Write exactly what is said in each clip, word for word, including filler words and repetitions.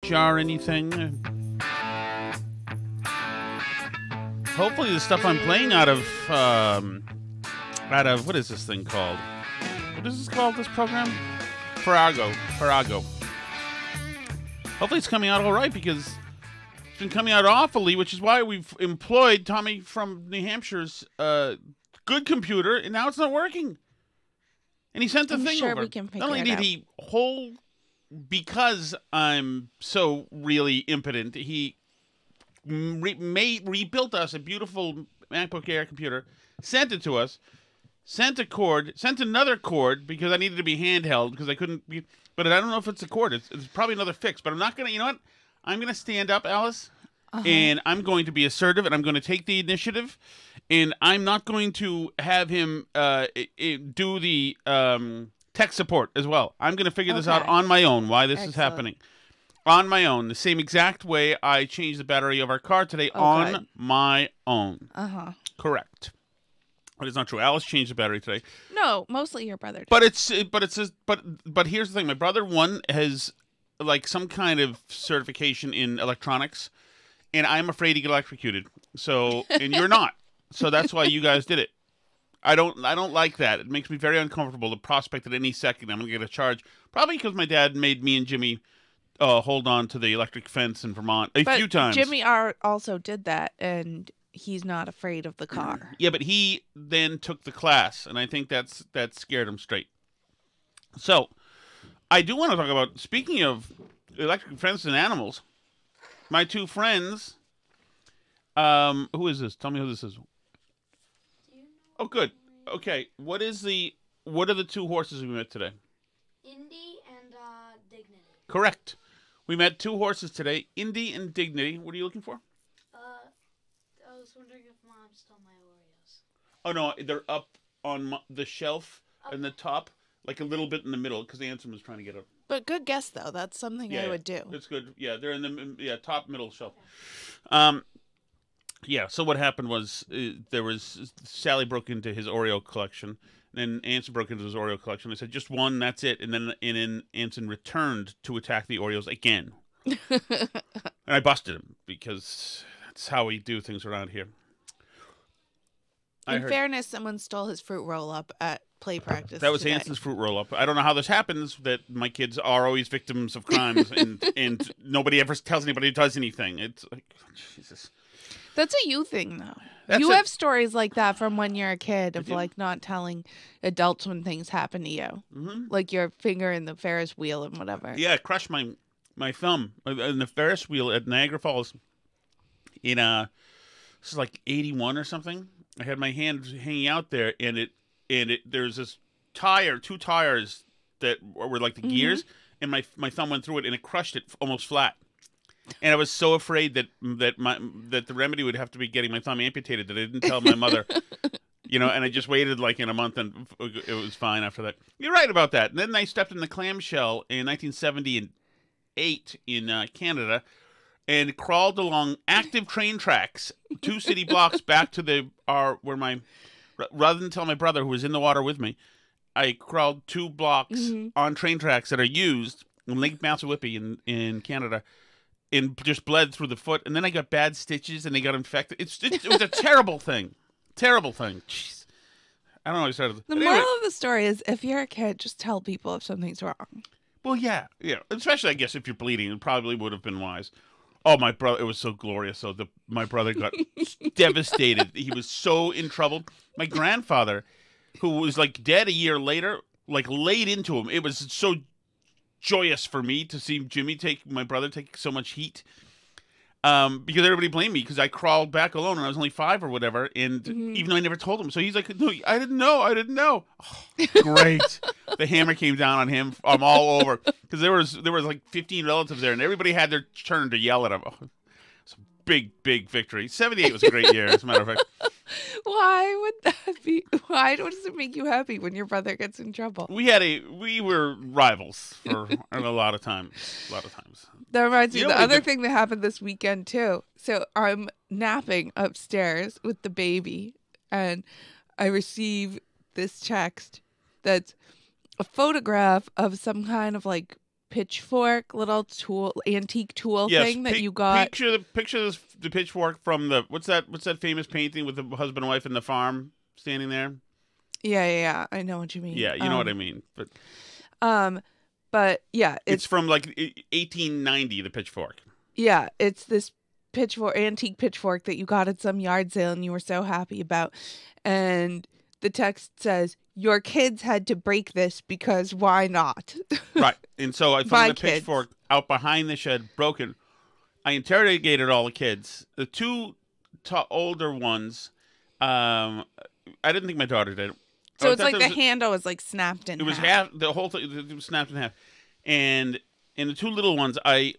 jar anything? Hopefully the stuff I'm playing out of, um, out of, what is this thing called? What is this called, this program? Farrago. Farrago. Hopefully it's coming out all right, because it's been coming out awfully, which is why we've employed Tommy from New Hampshire's uh, good computer, and now it's not working. And he sent the I'm thing sure over. we can figure Not only it did out. he whole, because I'm so really impotent, he re made rebuilt us a beautiful MacBook Air computer, sent it to us, sent a cord, sent another cord because I needed to be handheld because I couldn't be. But I don't know if it's a cord. It's, it's probably another fix. But I'm not gonna. You know what? I'm gonna stand up, Alice, uh-huh. and I'm going to be assertive, and I'm going to take the initiative, and I'm not going to have him uh, it, it do the um, tech support as well. I'm going to figure okay. this out on my own. Why this Excellent. is happening. On my own, the same exact way I changed the battery of our car today oh, on good. my own. Uh-huh. Correct. But it's not true. Alice changed the battery today. No, mostly your brother did. But it's but it's a, but but here's the thing. My brother one has like some kind of certification in electronics, and I'm afraid he get electrocuted. So and you're not. So that's why you guys did it. I don't I don't like that. It makes me very uncomfortable. The prospect that any second I'm gonna get a charge. Probably because my dad made me and Jimmy uh, hold on to the electric fence in Vermont a but few times. Jimmy are also did that, and he's not afraid of the car. Yeah, but he then took the class, and I think that's that scared him straight. So, I do want to talk about, speaking of electric fences and animals, my two friends, um, who is this? Tell me who this is. Oh, good. Okay, what is the, what are the two horses we met today? Indy and uh, Dignity. Correct. We met two horses today, Indy and Dignity. What are you looking for? I was wondering if Mom stole my Oreos. Oh, no, they're up on the shelf Up. in the top, like a little bit in the middle, because Anson was trying to get up. But good guess, though. That's something yeah, I would do. It's good. Yeah, they're in the yeah top middle shelf. Okay. Um, yeah, so what happened was uh, there was, Sally broke into his Oreo collection, and then Anson broke into his Oreo collection. I said, just one, that's it. And then, and then Anson returned to attack the Oreos again. And I busted him, because that's how we do things around here. I In heard, fairness, someone stole his fruit roll-up at play practice. That was today. Anson's fruit roll-up. I don't know how this happens, that my kids are always victims of crimes, and, and nobody ever tells anybody who does anything. It's like, Jesus. That's a you thing, though. That's you a, have stories like that from when you're a kid of, do. like, not telling adults when things happen to you. Mm-hmm. Like your finger in the Ferris wheel and whatever. Yeah, it crushed my, my thumb in the Ferris wheel at Niagara Falls in, uh, this is like eighty-one or something. I had my hand hanging out there, and it and it there's this tire, two tires that were like the mm-hmm. gears, and my my thumb went through it, and it crushed it almost flat. And I was so afraid that that my that the remedy would have to be getting my thumb amputated that I didn't tell my mother, you know. And I just waited like in a month, and it was fine after that. You're right about that. And then I stepped in the clamshell in nineteen seventy-eight in uh, Canada, and crawled along active train tracks, two city blocks back to the our where my rather than tell my brother who was in the water with me, I crawled two blocks mm-hmm. on train tracks that are used in Lake Massawippi in in Canada, and just bled through the foot, and then I got bad stitches and they got infected. It's it, it was a terrible thing, terrible thing. Jeez, I don't know. I started. The but moral anyway. of the story is, if you're a kid, just tell people if something's wrong. Well, yeah, yeah. Especially, I guess, if you're bleeding, it probably would have been wise. Oh, my brother, it was so glorious. So the my brother got devastated. He was so in trouble. My grandfather, who was like dead a year later, like laid into him. It was so joyous for me to see Jimmy take, my brother take so much heat. Um, because everybody blamed me because I crawled back alone and I was only five or whatever. And mm-hmm. even though I never told him. So he's like, no, I didn't know. I didn't know. Oh, great. The hammer came down on him. I'm all over. Because there was there was like fifteen relatives there and everybody had their turn to yell at him. Oh, it's a big, big victory. seventy-eight was a great year, as a matter of fact. Why would that be? Why does it make you happy when your brother gets in trouble? We had a, we were rivals for a lot of times. A lot of times. That reminds me You of know the what other the- thing that happened this weekend, too. So I'm napping upstairs with the baby, and I receive this text that's a photograph of some kind of, like, pitchfork little tool, antique tool Yes, thing that pic- you got. Picture the picture this, the pitchfork from the what's that? What's that famous painting with the husband and wife in the farm standing there? Yeah, yeah, yeah. I know what you mean. Yeah, you know um, what I mean. But Um, but yeah, it's, it's, from like eighteen ninety. The pitchfork. yeah, it's this pitchfork, antique pitchfork that you got at some yard sale and you were so happy about. And the text says, "Your kids had to break this because why not?" Right. And so I My found the kids. pitchfork out behind the shed, broken. I interrogated all the kids. The two to- older ones, um, I didn't think my daughter did. So I it's thought like there the was- handle was like snapped in It was half. half the whole thing. It was snapped in half, and and the two little ones, I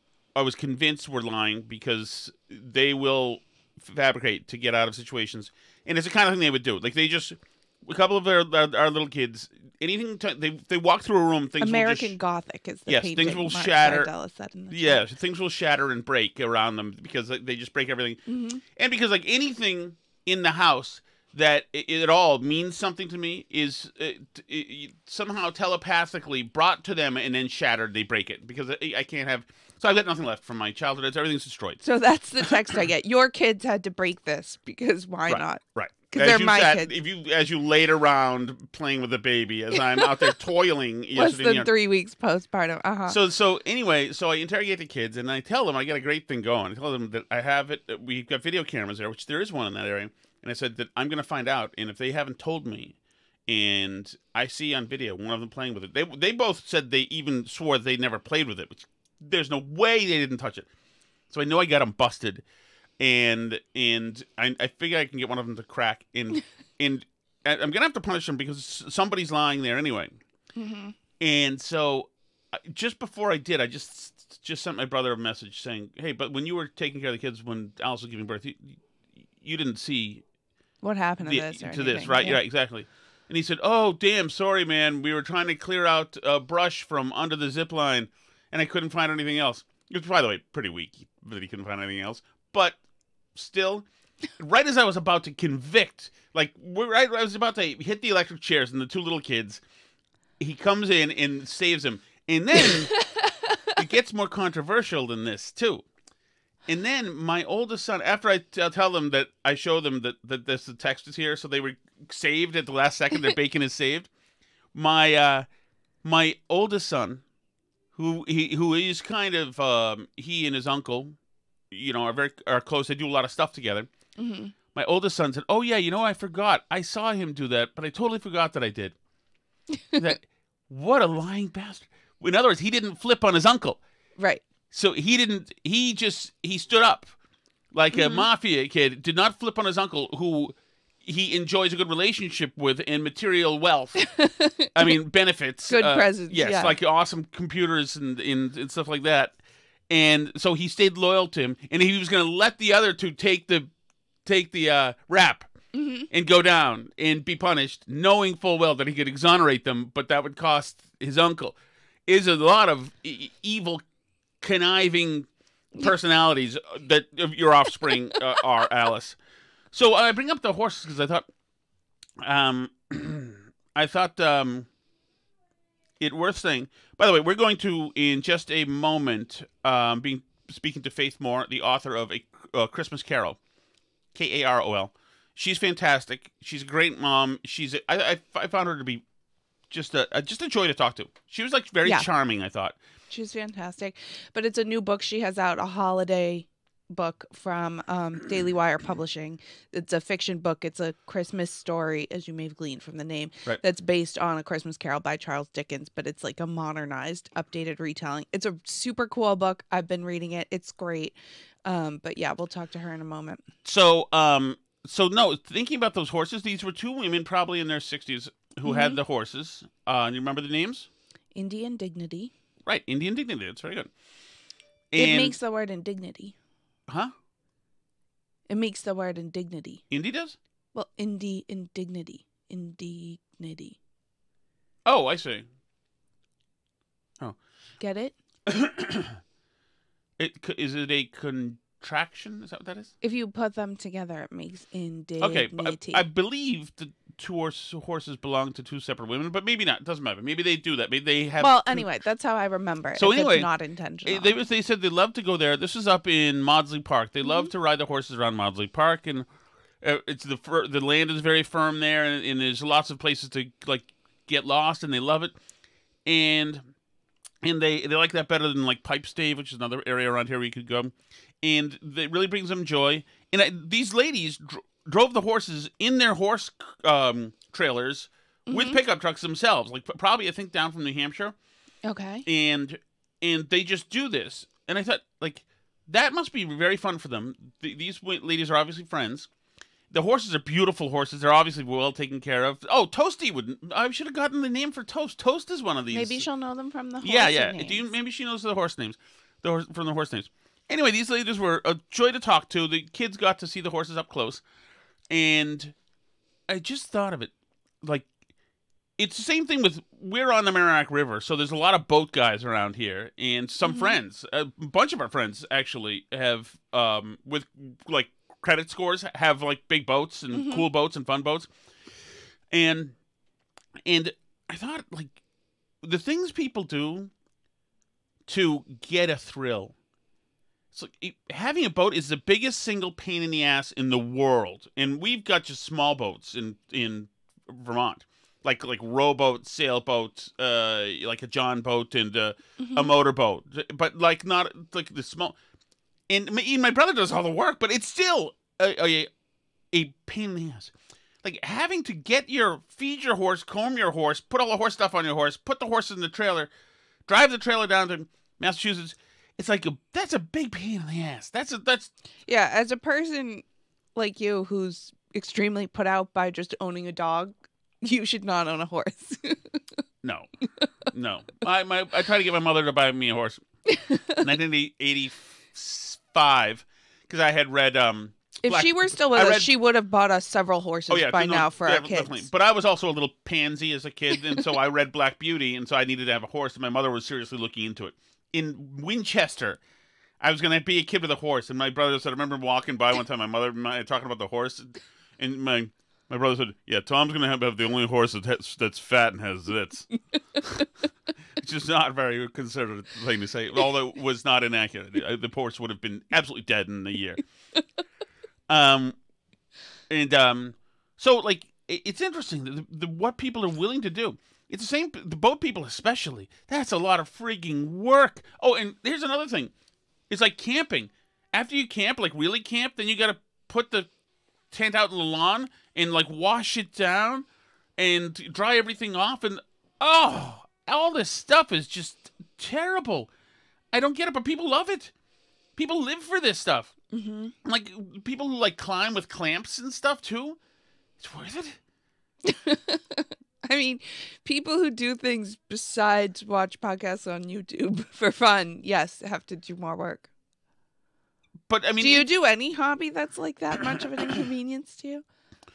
I was convinced were lying because they will fabricate to get out of situations, and it's the kind of thing they would do. Like they just a couple of their our, our little kids, anything to, they they walk through a room, things American will just, Gothic is the yes, painting. things will Mark shatter. Sardella said in the yeah, chat. things will shatter and break around them because they, they just break everything, Mhm. and because like anything in the house that it, it all means something to me is uh, t- it, somehow telepathically brought to them and then shattered. They break it because I, I can't have. So I've got nothing left from my childhood. It's, everything's destroyed. So that's the text I get. Your kids had to break this because why Right, not? Right. 'Cause As they're you my sat- kids. If you as you laid around playing with the baby, as I'm out there toiling Less yesterday. than you know. three weeks postpartum. Uh huh. So so anyway, so I interrogate the kids and I tell them I got a great thing going. I tell them that I have it. that We've got video cameras there, which there is one in that area. And I said that I'm going to find out. And if they haven't told me, and I see on video one of them playing with it, they they both said they even swore they never played with it. Which there's no way they didn't touch it. So I know I got them busted. And and I, I figure I can get one of them to crack. And and I'm gonna have to punish them because somebody's lying there anyway. Mm-hmm. And so, uh, just before I did, I just just sent my brother a message saying, "Hey, but when you were taking care of the kids when Alice was giving birth, you, you didn't see What happened to the, this? Or to this, anything, right? Yeah. Yeah, exactly." And he said, "Oh, damn, sorry, man. We were trying to clear out uh, brush from under the zip line, and I couldn't find anything else." It was, by the way, pretty weak that he couldn't find anything else, but still, right as I was about to convict, like right, I was about to hit the electric chairs and the two little kids, he comes in and saves him, and then it gets more controversial than this too. And then my oldest son, after I t- tell them that I show them that that this the text is here, so they were saved at the last second. Their bacon is saved. My uh, my oldest son, who he who is kind of um, he and his uncle, you know, are very are close. They do a lot of stuff together. Mm-hmm. My oldest son said, "Oh yeah, you know, I forgot. I saw him do that, but I totally forgot that I did." That what a lying bastard. In other words, he didn't flip on his uncle. Right. So he didn't. He just he stood up like a Mhm. mafia kid. Did not flip on his uncle, who he enjoys a good relationship with and material wealth. I mean benefits, Good uh, presents, Yes, yeah. like awesome computers and, and and stuff like that. And so he stayed loyal to him, and he was going to let the other two take the take the uh, rap Mm-hmm. and go down and be punished, knowing full well that he could exonerate them, but that would cost his uncle. Is a lot of e- evil, conniving personalities that of your offspring uh, are, Alice. So I bring up the horses because I thought, um, I thought um, it worth saying. By the way, we're going to in just a moment um, be speaking to Faith Moore, the author of a uh, Christmas Carol, K A R O L. She's fantastic. She's a great mom. She's a, I, I, I found her to be just a, a just a joy to talk to. She was like very Yeah. charming, I thought. She's fantastic. But it's a new book she has out, a holiday book from um, Daily Wire Publishing. It's a fiction book. It's a Christmas story, as you may have gleaned from the name, Right. that's based on A Christmas Carol by Charles Dickens, but it's like a modernized, updated retelling. It's a super cool book. I've been reading it. It's great. Um, but yeah, we'll talk to her in a moment. So, um, so no, thinking about those horses, these were two women probably in their sixties who had Mhm. the horses. Uh, you remember the names? Indian Dignity. Right, Indian Dignity. That's very good. It And, makes the word indignity. huh? It makes the word indignity. Indy does? Well, indi indignity. Indignity. Oh, I see. Get it? It c- is it a contraction? Is that what that is? If you put them together, it makes Okay, indignity. but I, I believe that two horse, horses belong to two separate women, but maybe not. It doesn't matter. Maybe they do that. Maybe they have. Well, anyway, that's how I remember it. So if anyway, it's not intentional. They they said they love to go there. This is up in Maudsley Park. They love Mhm. to ride the horses around Maudsley Park, and uh, it's the fir- the land is very firm there, and, and there's lots of places to like get lost, and they love it, and and they they like that better than like Pipe Stave, which is another area around here where you could go, and it really brings them joy. And I, these ladies dr- drove the horses in their horse um, trailers with Mhm. pickup trucks themselves, like probably I think down from New Hampshire, Okay. and and they just do this. And I thought like that must be very fun for them. Th- these w- ladies are obviously friends. The horses are beautiful horses. They're obviously well taken care of. Oh, Toasty would. I should have gotten the name for Toast. Toast is one of these. Maybe she'll know them from the horse Yeah, yeah. names. Do you, maybe she knows the horse names, the horse, from the horse names. Anyway, these ladies were a joy to talk to. The kids got to see the horses up close, and I just thought of it, like it's the same thing with we're on the Merrimack River, so there's a lot of boat guys around here, and some Mhm. friends, a bunch of our friends actually have um with like credit scores have like big boats and Mhm. cool boats and fun boats, and and I thought like the things people do to get a thrill. It's like it- having a boat is the biggest single pain in the ass in the world, and we've got just small boats in in Vermont, like like rowboat, sailboat, uh, like a John boat and uh, Mhm. a motorboat, but like not like the small. And my, even my brother does all the work, but it's still a, a a pain in the ass. Like having to get your feed your horse, comb your horse, put all the horse stuff on your horse, put the horse in the trailer, drive the trailer down to Massachusetts. It's like a, that's a big pain in the ass. That's a, that's Yeah, as a person like you who's extremely put out by just owning a dog, you should not own a horse. no, no. I my I tried to get my mother to buy me a horse, in nineteen eighty-five, because I had read um. If Black- she were still with I us, read- she would have bought us several horses Oh yeah, by no, now for yeah, our kids. definitely. But I was also a little pansy as a kid, and so I read Black Beauty, and so I needed to have a horse, and my mother was seriously looking into it. In Winchester, I was going to be a kid with a horse, and my brother said, I remember walking by one time, my mother and I talking about the horse, and my my brother said, yeah, Tom's going to have, have the only horse that has, that's fat and has zits. Which is not a very considerate thing to say, although it was not inaccurate. The horse would have been absolutely dead in a year. Um, and um, so like it, it's interesting the, the what people are willing to do. It's the same. The boat people, especially. That's a lot of freaking work. Oh, and here's another thing. It's like camping. After you camp, like really camp, then you got to put the tent out in the lawn and like wash it down and dry everything off. And oh, all this stuff is just terrible. I don't get it, but people love it. People live for this stuff. Mm-hmm. Like people who like climb with clamps and stuff too. It's worth it. I mean, people who do things besides watch podcasts on YouTube for fun, yes, have to do more work. But I mean, do you it- do any hobby that's like that much of an inconvenience to you?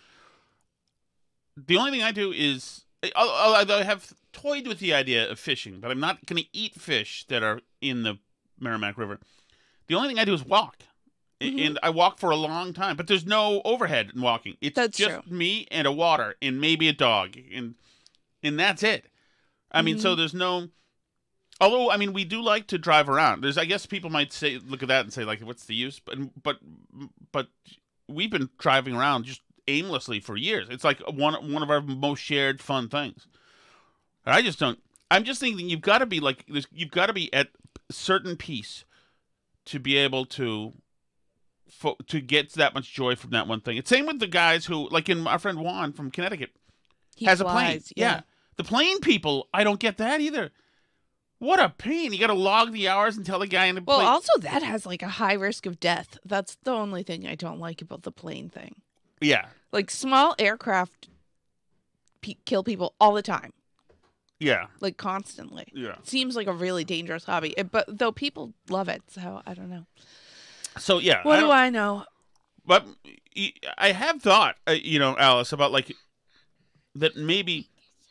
the only thing I do is I, I, I have toyed with the idea of fishing, but I'm not going to eat fish that are in the Merrimack River. The only thing I do is walk. Mhm. And I walk for a long time, but there's no overhead in walking. It's That's just true. me and a water and maybe a dog, and and that's it. I mean, so Mhm. there's no. Although I mean, we do like to drive around. There's, I guess, people might say, look at that and say, like, what's the use? But but but we've been driving around just aimlessly for years. It's like one one of our most shared fun things. I just don't. I'm just thinking you've got to be like this. You've got to be at a certain peace to be able to. Fo- to get that much joy from that one thing. It's same with the guys who, like in our friend Juan from Connecticut, He has a plane. flies, Yeah. The plane people, I don't get that either. What a pain. You got to log the hours and tell the guy in the Well, plane. also that has like a high risk of death. That's the only thing I don't like about the plane thing. Yeah. Like small aircraft pe- kill people all the time, Yeah. like constantly. Yeah. It seems like a really dangerous hobby, It- but though people love it, so I don't know. So, yeah. What I do don't- I know? But y- I have thought, uh, you know, Alice, about like that maybe.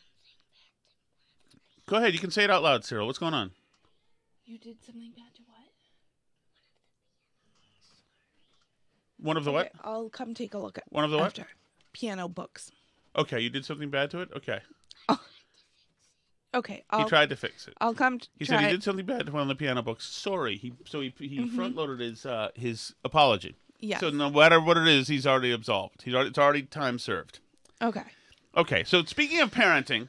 Go ahead. You can say it out loud, Cyril. What's going on? You did something bad to what? One of the what? Okay, I'll come take a look at One of the what? after. Piano books. Okay, you did something bad to it? Okay. Okay, He I'll tried to fix it. I'll come. He try said he it. did something bad to one of the piano books. Sorry. He so he he Mhm. front loaded his uh, his apology. Yes. So no matter what it is, he's already absolved. He's already, it's already time served. Okay. Okay. So speaking of parenting,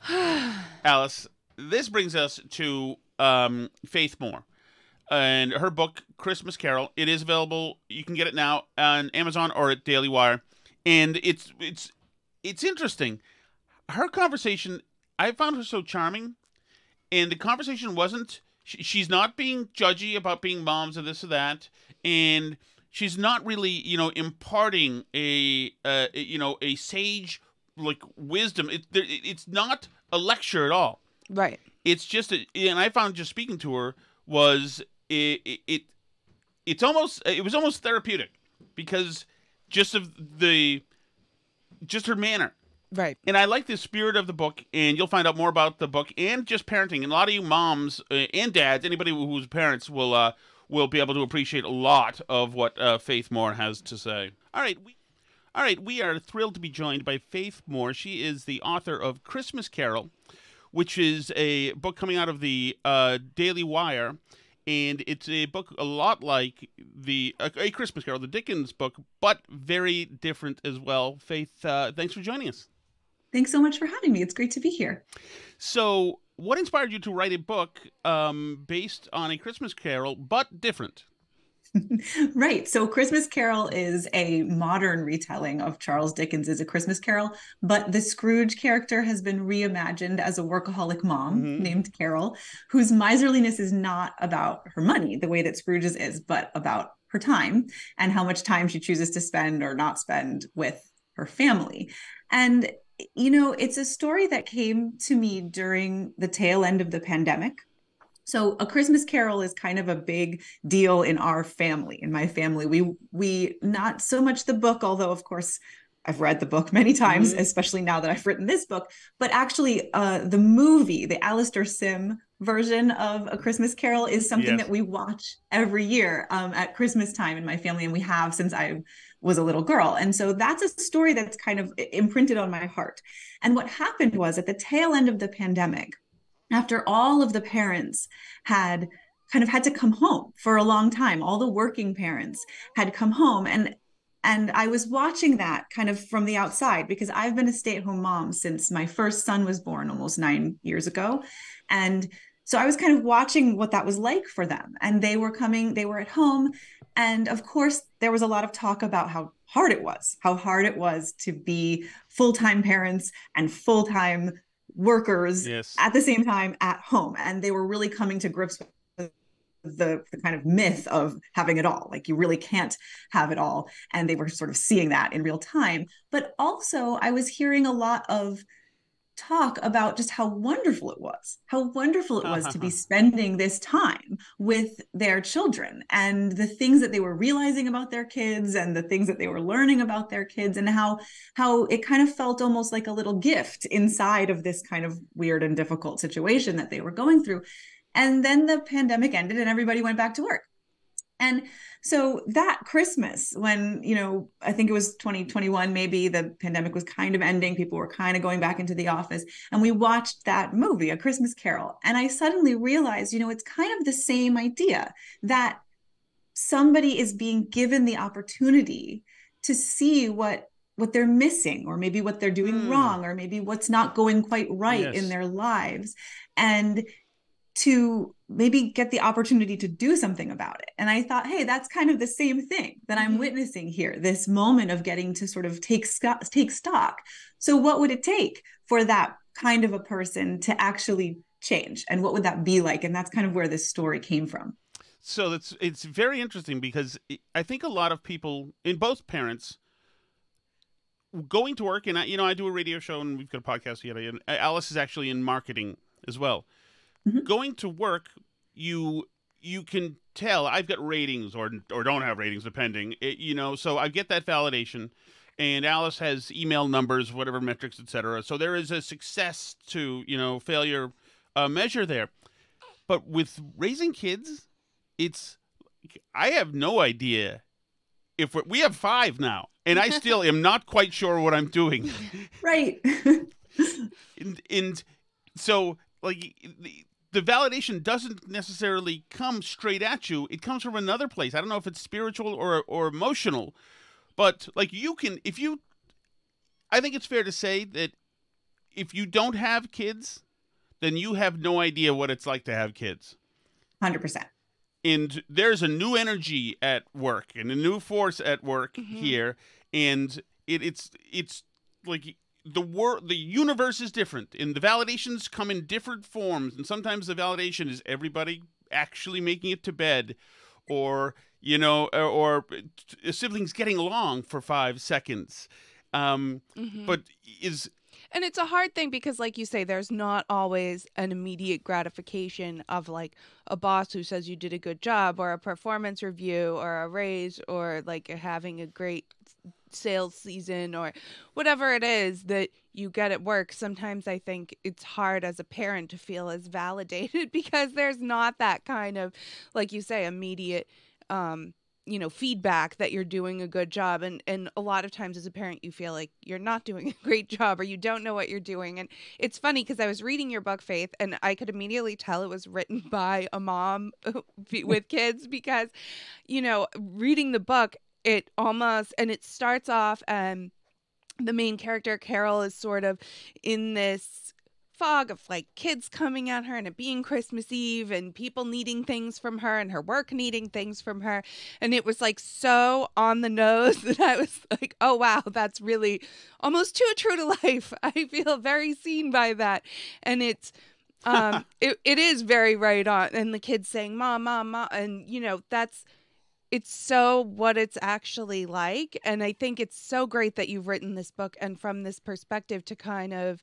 Alice, this brings us to um, Faith Moore and her book Christmas Carol. It is available. You can get it now on Amazon or at Daily Wire, and it's it's it's interesting. Her conversation, I found her so charming, and the conversation wasn't. She, she's not being judgy about being moms or this or that, and she's not really, you know, imparting a, uh, you know, a sage like wisdom. It, it it's not a lecture at all. Right. It's just, a, and I found just speaking to her was it, it, it it's almost it was almost therapeutic because just of the just her manner. Right. And I like the spirit of the book, and you'll find out more about the book and just parenting. And a lot of you moms uh, and dads, anybody who's parents, will uh, will be able to appreciate a lot of what uh, Faith Moore has to say. All right, we, all right, we are thrilled to be joined by Faith Moore. She is the author of Christmas Carol, which is a book coming out of the uh, Daily Wire, and it's a book a lot like the uh, A Christmas Carol, the Dickens book, but very different as well. Faith, uh, thanks for joining us. Thanks so much for having me. It's great to be here. So, what inspired you to write a book um, based on A Christmas Carol, but different? Right. So Christmas Carol is a modern retelling of Charles Dickens' A Christmas Carol, but the Scrooge character has been reimagined as a workaholic mom mm-hmm. named Carol, whose miserliness is not about her money, the way that Scrooge's is, but about her time and how much time she chooses to spend or not spend with her family. And you know, it's a story that came to me during the tail end of the pandemic. So A Christmas Carol is kind of a big deal in our family, in my family. We, we not so much the book, although of course I've read the book many times, mm-hmm. especially now that I've written this book, but actually uh, the movie, the Alistair Sim version of A Christmas Carol is something yes. that we watch every year um, at Christmas time in my family, and we have since I was a little girl. And so that's a story that's kind of imprinted on my heart. And what happened was at the tail end of the pandemic, after all of the parents had kind of had to come home for a long time, all the working parents had come home, and And I was watching that kind of from the outside because I've been a stay-at-home mom since my first son was born almost nine years ago. And so I was kind of watching what that was like for them. And they were coming, they were at home. And of course, there was a lot of talk about how hard it was, how hard it was to be full-time parents and full-time workers yes. at the same time at home. And they were really coming to grips with The, the kind of myth of having it all, like you really can't have it all. And they were sort of seeing that in real time. But also I was hearing a lot of talk about just how wonderful it was, how wonderful it was to be spending this time with their children and the things that they were realizing about their kids and the things that they were learning about their kids, and how, how it kind of felt almost like a little gift inside of this kind of weird and difficult situation that they were going through. And then the pandemic ended and everybody went back to work. And so that Christmas, when, you know, I think it was twenty twenty-one, maybe the pandemic was kind of ending, people were kind of going back into the office, and we watched that movie, A Christmas Carol. And I suddenly realized, you know, it's kind of the same idea that somebody is being given the opportunity to see what what they're missing, or maybe what they're doing mm. wrong, or maybe what's not going quite right yes. in their lives. And to maybe get the opportunity to do something about it. And I thought, hey, that's kind of the same thing that I'm witnessing here, this moment of getting to sort of take stock, take stock. So what would it take for that kind of a person to actually change? And what would that be like? And that's kind of where this story came from. So it's, it's very interesting because I think a lot of people, in both parents, going to work, and I, you know, I do a radio show and we've got a podcast together, and Alice is actually in marketing as well. Mm-hmm. Going to work, you you can tell I've got ratings or or don't have ratings, depending. It, you know, so I get that validation, and Alice has email numbers, whatever metrics, et cetera. So there is a success to you know failure uh, measure there. But with raising kids, it's I have no idea if we're, we have five now. and I still am not quite sure what I'm doing. Right. and, and so, like, the, the validation doesn't necessarily come straight at you. It comes from another place. I don't know if it's spiritual or or emotional, but like you can, if you, I think it's fair to say that if you don't have kids, then you have no idea what it's like to have kids. one hundred percent. And there's a new energy at work and a new force at work Mm-hmm. here, and it, it's it's like the world, the universe is different, and the validations come in different forms. And sometimes the validation is everybody actually making it to bed, or you know, or, or siblings getting along for five seconds. Um, Mm-hmm. But is And it's a hard thing because, like you say, there's not always an immediate gratification of like a boss who says you did a good job, or a performance review, or a raise, or like having a great sales season, or whatever it is that you get at work. Sometimes I think it's hard as a parent to feel as validated because there's not that kind of, like you say, immediate um you know, feedback that you're doing a good job. And and a lot of times as a parent, you feel like you're not doing a great job, or you don't know what you're doing. And it's funny because I was reading your book, Faith, and I could immediately tell it was written by a mom with kids because, you know, reading the book, it almost, and it starts off, um, the main character, Karol, is sort of in this fog of like kids coming at her and it being Christmas Eve and people needing things from her and her work needing things from her. And it was like so on the nose that I was like, oh, wow, that's really almost too true to life. I feel very seen by that. And it's, um, it, it is very right on. And the kids saying, mom, mom, mom. And, you know, that's, it's so what it's actually like. And I think it's so great that you've written this book and from this perspective to kind of,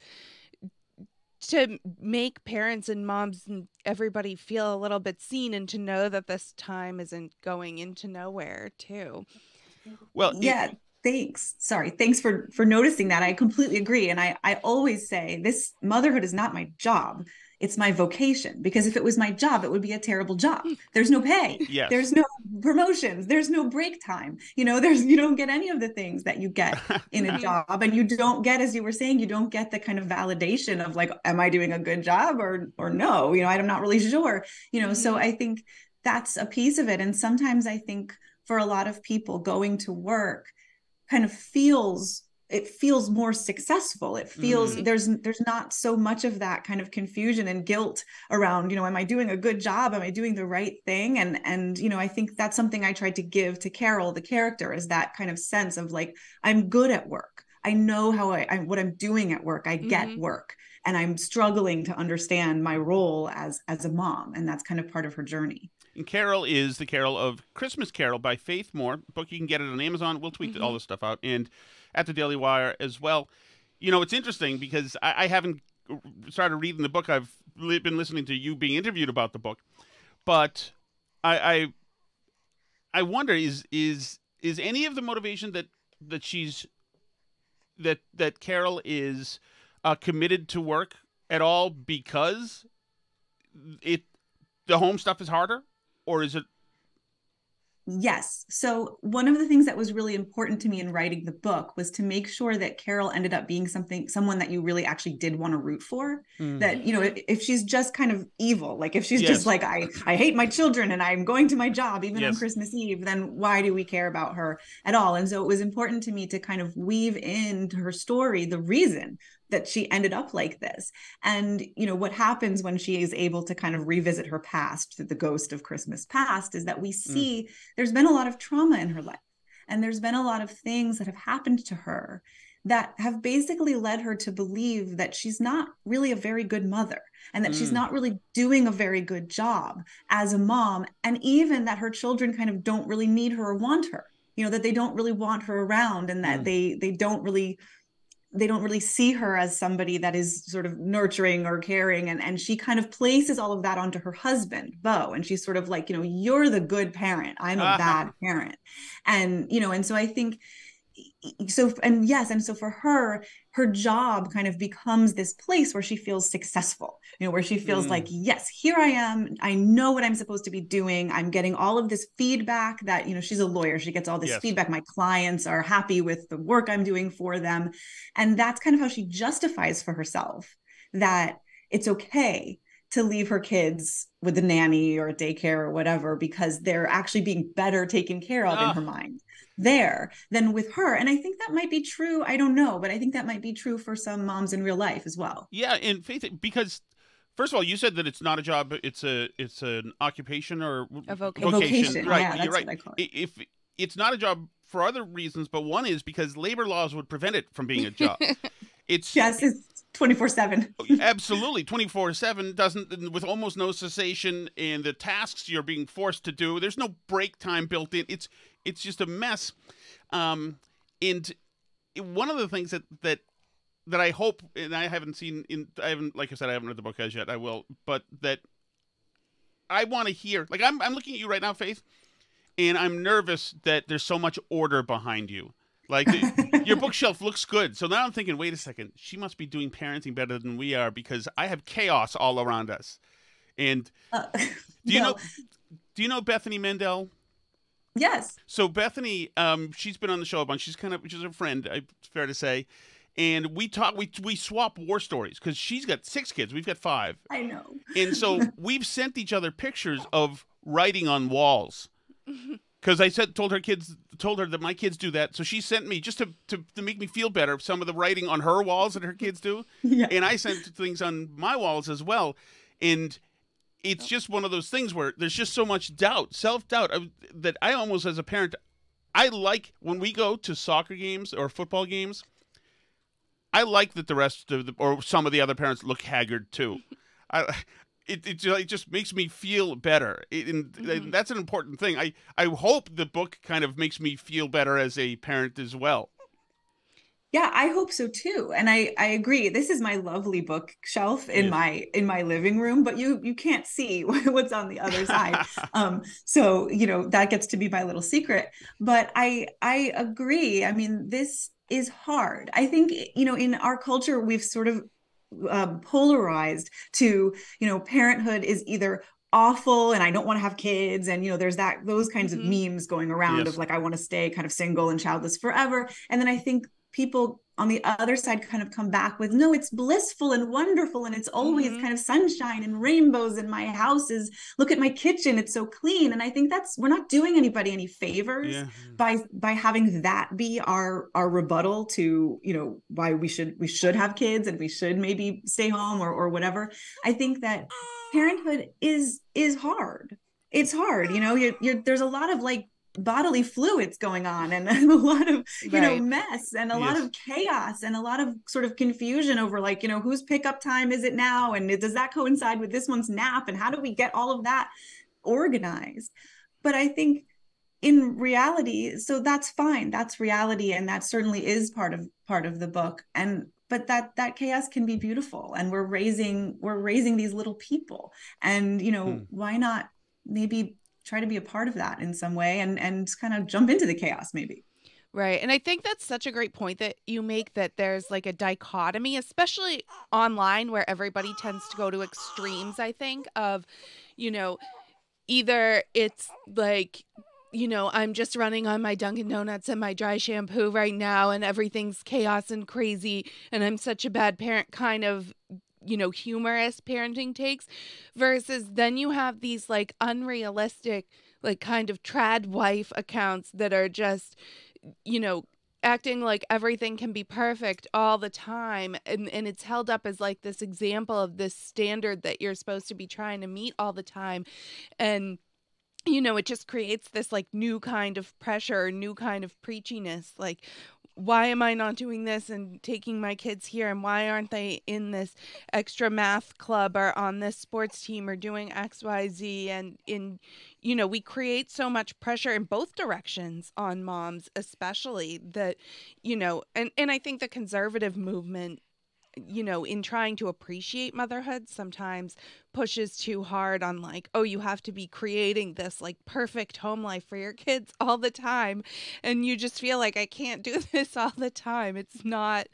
to make parents and moms and everybody feel a little bit seen and to know that this time isn't going into nowhere too. well, Yeah. it, Thanks. Sorry. Thanks for for noticing that. I completely agree. And I I always say this motherhood is not my job. It's my vocation, because if it was my job, it would be a terrible job. There's no pay. Yes. There's no promotions. There's no break time. You know, there's you don't get any of the things that you get in a job. And you don't get, as you were saying, you don't get the kind of validation of like, am I doing a good job or or no? You know, I'm not really sure. You know, mm-hmm. So I think that's a piece of it. And sometimes I think for a lot of people, going to work kind of feels it feels more successful. It feels mm. there's there's not so much of that kind of confusion and guilt around, you know, am I doing a good job? Am I doing the right thing? And and you know, I think that's something I tried to give to Karol, the character, is that kind of sense of like, I'm good at work. I know how I, I what I'm doing at work. I get mm-hmm. work, and I'm struggling to understand my role as as a mom, and that's kind of part of her journey. And Karol is the Karol of Christmas Carol by Faith Moore. Book, you can get it on Amazon. We'll tweet mm-hmm. all this stuff out. And at the Daily Wire as well. You know, it's interesting because I, I haven't started reading the book. I've li- been listening to you being interviewed about the book. But I I, I wonder, is is is any of the motivation that, that she's, that, that Karol is uh, committed to work at all because it the home stuff is harder? Or is it? Yes. So one of the things that was really important to me in writing the book was to make sure that Karol ended up being something, someone that you really actually did want to root for. Mm. That, you know, if, if she's just kind of evil, like if she's yes. just like, I, I hate my children and I'm going to my job, even yes. on Christmas Eve, then why do we care about her at all? And so it was important to me to kind of weave into her story the reason that she ended up like this. And, you know, what happens when she is able to kind of revisit her past through the ghost of Christmas past is that we see mm. there's been a lot of trauma in her life. And there's been a lot of things that have happened to her that have basically led her to believe that she's not really a very good mother, and that mm. she's not really doing a very good job as a mom. And even that her children kind of don't really need her or want her, you know, that they don't really want her around, and that mm. they, they don't really they don't really see her as somebody that is sort of nurturing or caring. And, and she kind of places all of that onto her husband, Bo. And she's sort of like, you know, you're the good parent. I'm a uh-huh. bad parent. And, you know, and so I think so, and yes. And so for her, her job kind of becomes this place where she feels successful, you know, where she feels mm. like, yes, here I am. I know what I'm supposed to be doing. I'm getting all of this feedback that, you know, she's a lawyer. She gets all this yes. feedback. My clients are happy with the work I'm doing for them. And that's kind of how she justifies for herself that it's okay to leave her kids with a nanny or a daycare or whatever, because they're actually being better taken care of oh. in her mind there than with her. And I think that might be true. I don't know, but I think that might be true for some moms in real life as well. Yeah. And Faith, because first of all, you said that it's not a job, it's a, it's an occupation or a vocation. vocation. vocation. Right. Yeah, You're right. What I call it. If it's not a job for other reasons, but one is because labor laws would prevent it from being a job. It's yes, it's twenty-four seven. Absolutely. twenty-four seven doesn't, with almost no cessation, and the tasks you're being forced to do, there's no break time built in. It's it's just a mess. Um, and one of the things that, that that I hope, and I haven't seen in, I haven't, like I said, I haven't read the book as yet. I will, but that I want to hear, like I'm, I'm looking at you right now, Faith, and I'm nervous that there's so much order behind you. Like the, your bookshelf looks good. So now I'm thinking, wait a second, she must be doing parenting better than we are because I have chaos all around us. And uh, do you no. know, do you know Bethany Mendel? Yes. So Bethany, um, she's been on the show a bunch. She's kind of, she's a friend, it's fair to say. And we talk, we we swap war stories because she's got six kids. We've got five. I know. And so we've sent each other pictures of writing on walls. Because I said, told her kids, told her that my kids do that. So she sent me just to, to, to make me feel better some of the writing on her walls that her kids do. Yeah. And I sent things on my walls as well. And it's just one of those things where there's just so much doubt, self-doubt, that I almost, as a parent, I like when we go to soccer games or football games, I like that the rest of the, or some of the other parents look haggard too. I, it, it, it just makes me feel better. It, and mm-hmm. that's an important thing. I, I hope the book kind of makes me feel better as a parent as well. Yeah, I hope so too. And I, I agree. This is my lovely bookshelf in yes. my in my living room, but you you can't see what's on the other side. um, so, you know, that gets to be my little secret. But I I agree. I mean, this is hard. I think, you know, in our culture, we've sort of uh, polarized to, you know, parenthood is either awful and I don't want to have kids. And, you know, there's that those kinds mm-hmm. of memes going around yes. of like, I want to stay kind of single and childless forever. And then I think people on the other side kind of come back with, no, it's blissful and wonderful. And it's always mm-hmm. kind of sunshine and rainbows in my house. Is look at my kitchen. It's so clean. And I think that's, we're not doing anybody any favors yeah. by, by having that be our, our rebuttal to, you know, why we should, we should have kids and we should maybe stay home or, or whatever. I think that parenthood is, is hard. It's hard. You know, you're, you're, there's a lot of like, bodily fluids going on and a lot of you right. know mess and a yes. lot of chaos and a lot of sort of confusion over like, you know, whose pickup time is it now and does that coincide with this one's nap and how do we get all of that organized? But I think in reality, so that's fine, that's reality, and that certainly is part of part of the book. And but that that chaos can be beautiful, and we're raising we're raising these little people, and you know hmm. why not maybe try to be a part of that in some way and, and kind of jump into the chaos maybe. Right. And I think that's such a great point that you make, that there's like a dichotomy, especially online where everybody tends to go to extremes, I think, of, you know, either it's like, you know, I'm just running on my Dunkin' Donuts and my dry shampoo right now and everything's chaos and crazy and I'm such a bad parent kind of, you know, humorous parenting takes, versus then you have these like unrealistic, like kind of trad wife accounts that are just, you know, acting like everything can be perfect all the time. And, and it's held up as like this example of this standard that you're supposed to be trying to meet all the time. And, you know, it just creates this like new kind of pressure, new kind of preachiness. Like, why am I not doing this and taking my kids here? And why aren't they in this extra math club or on this sports team or doing X, Y, Z? And in, you know, we create so much pressure in both directions on moms, especially that, you know, and, and I think the conservative movement, you know, in trying to appreciate motherhood, sometimes pushes too hard on like, oh, you have to be creating this like perfect home life for your kids all the time. And you just feel like I can't do this all the time. It's not,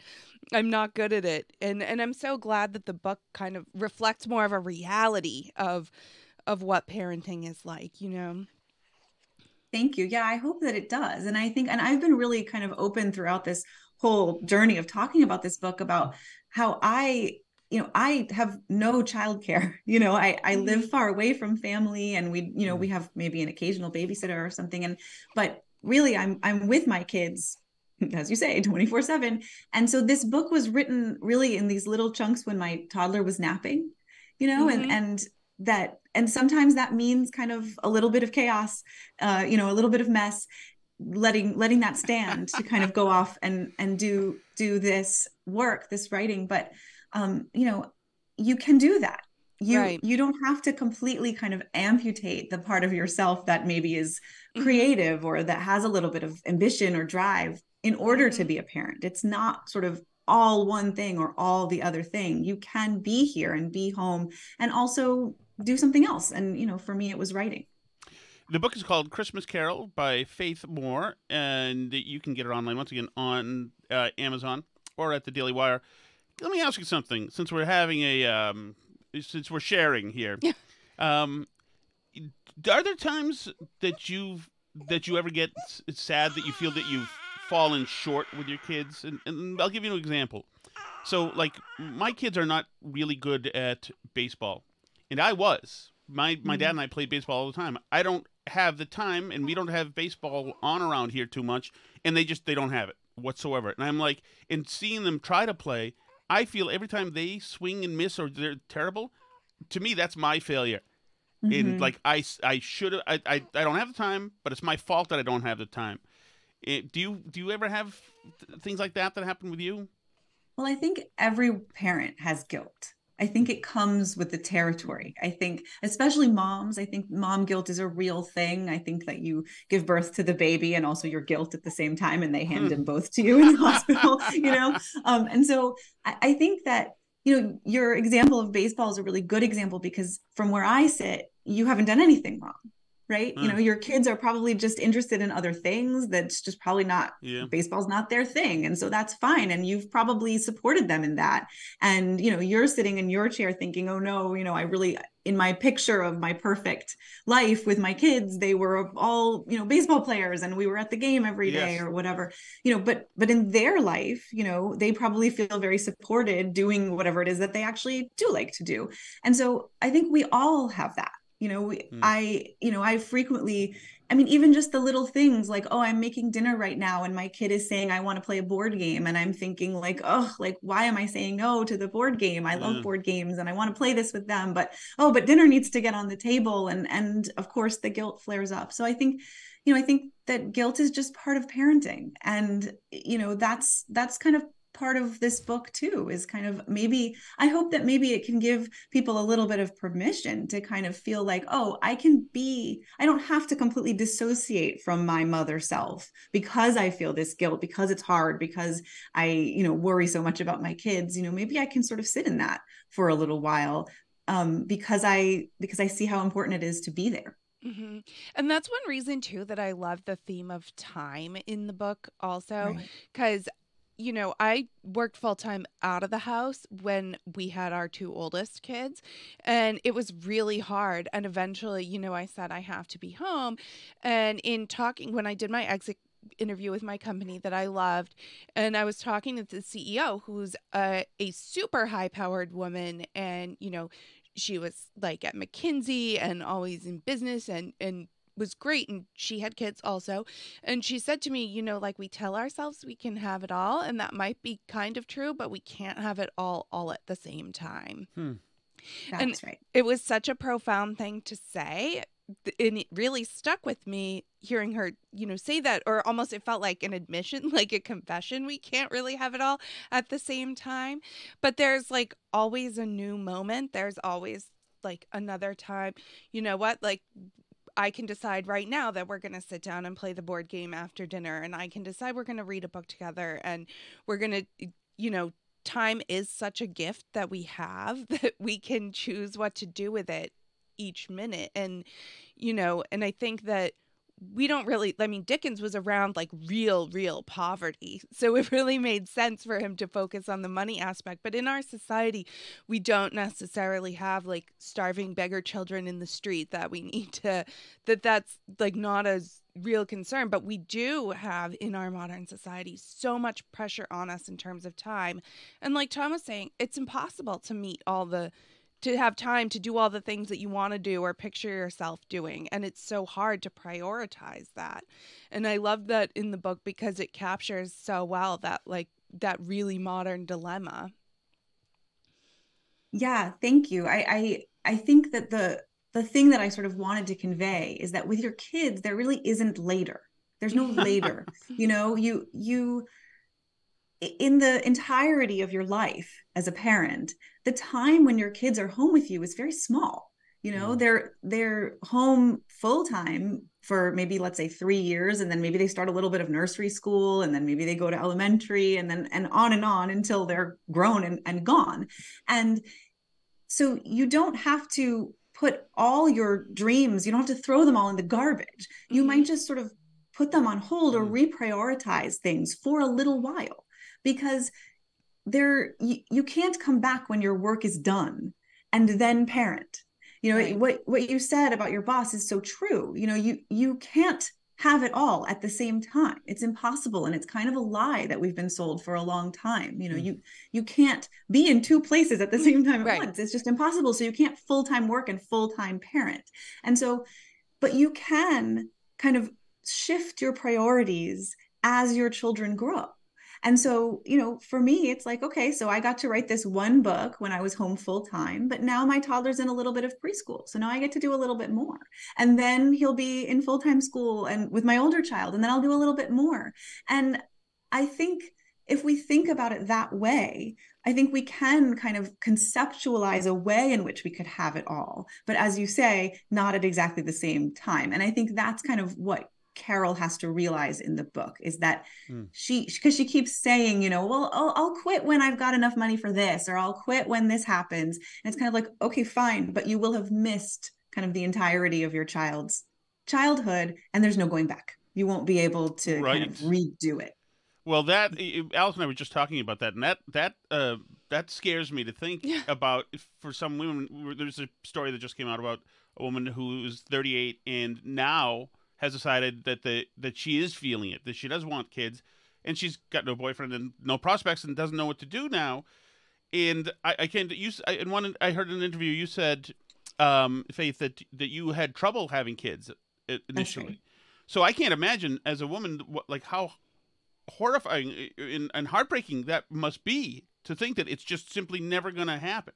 I'm not good at it. And and I'm so glad that the book kind of reflects more of a reality of of what parenting is like, you know. Thank you. Yeah, I hope that it does. And I think, and I've been really kind of open throughout this whole journey of talking about this book about how I, you know, I have no childcare. You know, I I live Mhm. far away from family, and we, you know, we have maybe an occasional babysitter or something. And but really, I'm I'm with my kids, as you say, twenty-four seven. And so this book was written really in these little chunks when my toddler was napping, you know, and Mhm. and that and sometimes that means kind of a little bit of chaos, uh, you know, a little bit of mess, letting letting that stand to kind of go off and and do do this work, this writing. But um, you know, you can do that. You Right. you don't have to completely kind of amputate the part of yourself that maybe is Mhm. creative or that has a little bit of ambition or drive in order to Mhm. be a parent. It's not sort of all one thing or all the other thing. You can be here and be home and also do something else. And, you know, for me, it was writing. The book is called Christmas Carol by Faith Moore, and you can get it online once again on uh, Amazon or at the Daily Wire. Let me ask you something. Since we're having a, um, since we're sharing here, Yeah. um, are there times that you've that you ever get s- sad that you feel that you've fallen short with your kids? And, and I'll give you an example. So, like, my kids are not really good at baseball, and I was. My my dad Mm. and I played baseball all the time. I don't have the time, and we don't have baseball on around here too much, and they just they don't have it whatsoever. And I'm like, in seeing them try to play, I feel every time they swing and miss or they're terrible, to me that's my failure. And Mm-hmm. like I I should I, I I don't have the time, but it's my fault that I don't have the time. Eh, do you do you ever have th- things like that that happen with you? Well, I think every parent has guilt. I think it comes with the territory. I think, especially moms, I think mom guilt is a real thing. I think that you give birth to the baby and also your guilt at the same time, and they hand them both to you in the hospital, you know? Um, and so I, I think that, you know, your example of baseball is a really good example because from where I sit, you haven't done anything wrong, right? You know, Uh, your kids are probably just interested in other things that's just probably not yeah. baseball's not their thing, and so that's fine, and you've probably supported them in that. And you know, you're sitting in your chair thinking, oh no, you know, I really, in my picture of my perfect life with my kids, they were all, you know, baseball players and we were at the game every day Yes. or whatever, you know. but but in their life, you know, they probably feel very supported doing whatever it is that they actually do like to do. And so I think we all have that. You know, we, Hmm. I, you know, I frequently, I mean, even just the little things like, oh, I'm making dinner right now, and my kid is saying, I want to play a board game. And I'm thinking, like, oh, like, why am I saying no to the board game? I love Yeah. board games and I want to play this with them. But, oh, but dinner needs to get on the table. And, and of course, the guilt flares up. So I think, you know, I think that guilt is just part of parenting. And, you know, that's, that's kind of part of this book too, is kind of, maybe I hope that maybe it can give people a little bit of permission to kind of feel like, oh, I can be, I don't have to completely dissociate from my mother self because I feel this guilt, because it's hard, because I, you know, worry so much about my kids. You know, maybe I can sort of sit in that for a little while, um, because I because I see how important it is to be there. Hmm. And that's one reason too that I love the theme of time in the book also, Right. because you know, I worked full time out of the house when we had our two oldest kids, and it was really hard. And eventually, you know, I said I have to be home. And in talking, when I did my exit interview with my company that I loved, and I was talking to the C E O, who's a, a super high powered woman, and you know, she was like at McKinsey and always in business and and was great, and she had kids also. And she said to me, you know, like, we tell ourselves we can have it all, and that might be kind of true, but we can't have it all all at the same time. Hmm. And That's right. it was such a profound thing to say, th- and it really stuck with me hearing her, you know, say that. Or almost it felt like an admission, like a confession. We can't really have it all at the same time, but there's like always a new moment. There's always like another time. You know what, like, I can decide right now that we're going to sit down and play the board game after dinner, and I can decide we're going to read a book together, and we're going to, you know, time is such a gift that we have that we can choose what to do with it each minute. And, you know, and I think that we don't really, I mean, Dickens was around like real, real poverty. So it really made sense for him to focus on the money aspect. But in our society, we don't necessarily have like starving beggar children in the street that we need to, that that's like not as real concern. But we do have in our modern society so much pressure on us in terms of time. And like Tom was saying, it's impossible to meet all the to have time to do all the things that you want to do or picture yourself doing. And it's so hard to prioritize that. And I love that in the book because it captures so well that like that really modern dilemma. Yeah, thank you. I I, I think that the the thing that I sort of wanted to convey is that with your kids, there really isn't later. There's no later. You know, you you in the entirety of your life as a parent, the time when your kids are home with you is very small. You know, mm. they're they're home full time for maybe, let's say, three years, and then maybe they start a little bit of nursery school, and then maybe they go to elementary, and then and on and on until they're grown and, and gone. And so you don't have to put all your dreams, you don't have to throw them all in the garbage. You mm-hmm. might just sort of put them on hold or reprioritize things for a little while. Because there, you, you can't come back when your work is done and then parent. You know, right. what what you said about your boss is so true. You know, you you can't have it all at the same time. It's impossible, and it's kind of a lie that we've been sold for a long time. You know, mm. you you can't be in two places at the same time at right. once. It's just impossible. So you can't full-time work and full-time parent. And so, but you can kind of shift your priorities as your children grow. And so, you know, for me, it's like, okay, so I got to write this one book when I was home full time, but now my toddler's in a little bit of preschool. So now I get to do a little bit more. And then he'll be in full-time school and with my older child, and then I'll do a little bit more. And I think if we think about it that way, I think we can kind of conceptualize a way in which we could have it all. But as you say, not at exactly the same time. And I think that's kind of what Karol has to realize in the book is that mm. she, because she keeps saying, you know, well, I'll, I'll quit when I've got enough money for this, or I'll quit when this happens. And it's kind of like, okay, fine, but you will have missed kind of the entirety of your child's childhood, and there's no going back. You won't be able to right. kind of redo it. Well, that Alice and I were just talking about that, and that that uh, that scares me to think yeah. about. For some women, there's a story that just came out about a woman who was thirty-eight and now has decided that the that she is feeling it, that she does want kids, and she's got no boyfriend and no prospects and doesn't know what to do now. And I, I can't. You I, in one I heard in an interview you said, um, Faith, that that you had trouble having kids initially. Right. So I can't imagine as a woman what, like how horrifying and, and heartbreaking that must be to think that it's just simply never going to happen.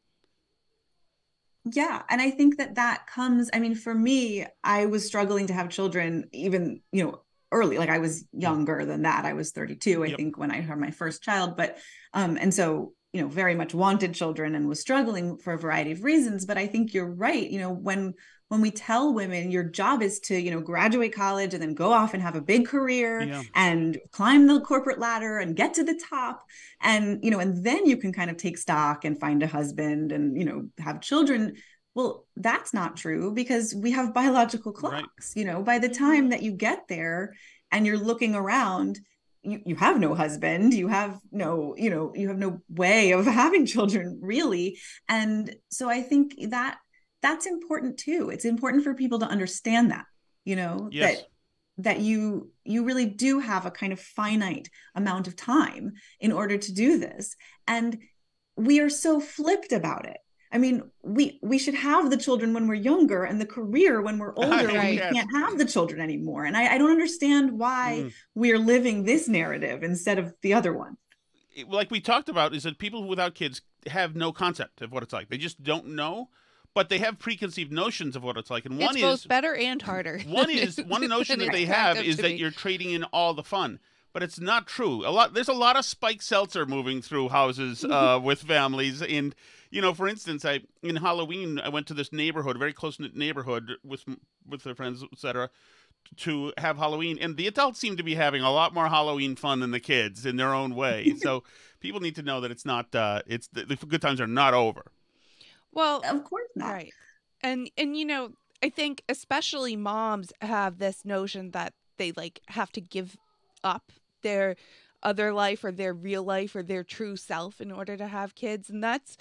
Yeah. And I think that that comes, I mean, for me, I was struggling to have children even, you know, early, like I was younger than that. I was thirty-two, I yep. think, when I had my first child, but, um, and so, you know, very much wanted children and was struggling for a variety of reasons. But I think you're right. You know, when, when we tell women your job is to, you know, graduate college and then go off and have a big career yeah. and climb the corporate ladder and get to the top. And, you know, and then you can kind of take stock and find a husband and, you know, have children. Well, that's not true because we have biological clocks, right. you know, by the time that you get there and you're looking around, you, you have no husband, you have no, you know, you have no way of having children really. And so I think that that's important too. It's important for people to understand that, you know, yes. that that you you really do have a kind of finite amount of time in order to do this. And we are so flipped about it. I mean, we we should have the children when we're younger and the career when we're older, when we yes. can't have the children anymore. And I, I don't understand why mm. we're living this narrative instead of the other one. Like we talked about, is that people without kids have no concept of what it's like. They just don't know. But they have preconceived notions of what it's like, and one it's is both better and harder. One is one notion that they have is that me. You're trading in all the fun, but it's not true. A lot there's a lot of spiked seltzer moving through houses uh, with families, and you know, for instance, I in Halloween I went to this neighborhood, a very close knit neighborhood with with their friends, et cetera, to have Halloween, and the adults seem to be having a lot more Halloween fun than the kids in their own way. So people need to know that it's not uh, it's the, the good times are not over. Well, of course not. Right. And, and, you know, I think especially moms have this notion that they like have to give up their other life or their real life or their true self in order to have kids. And that's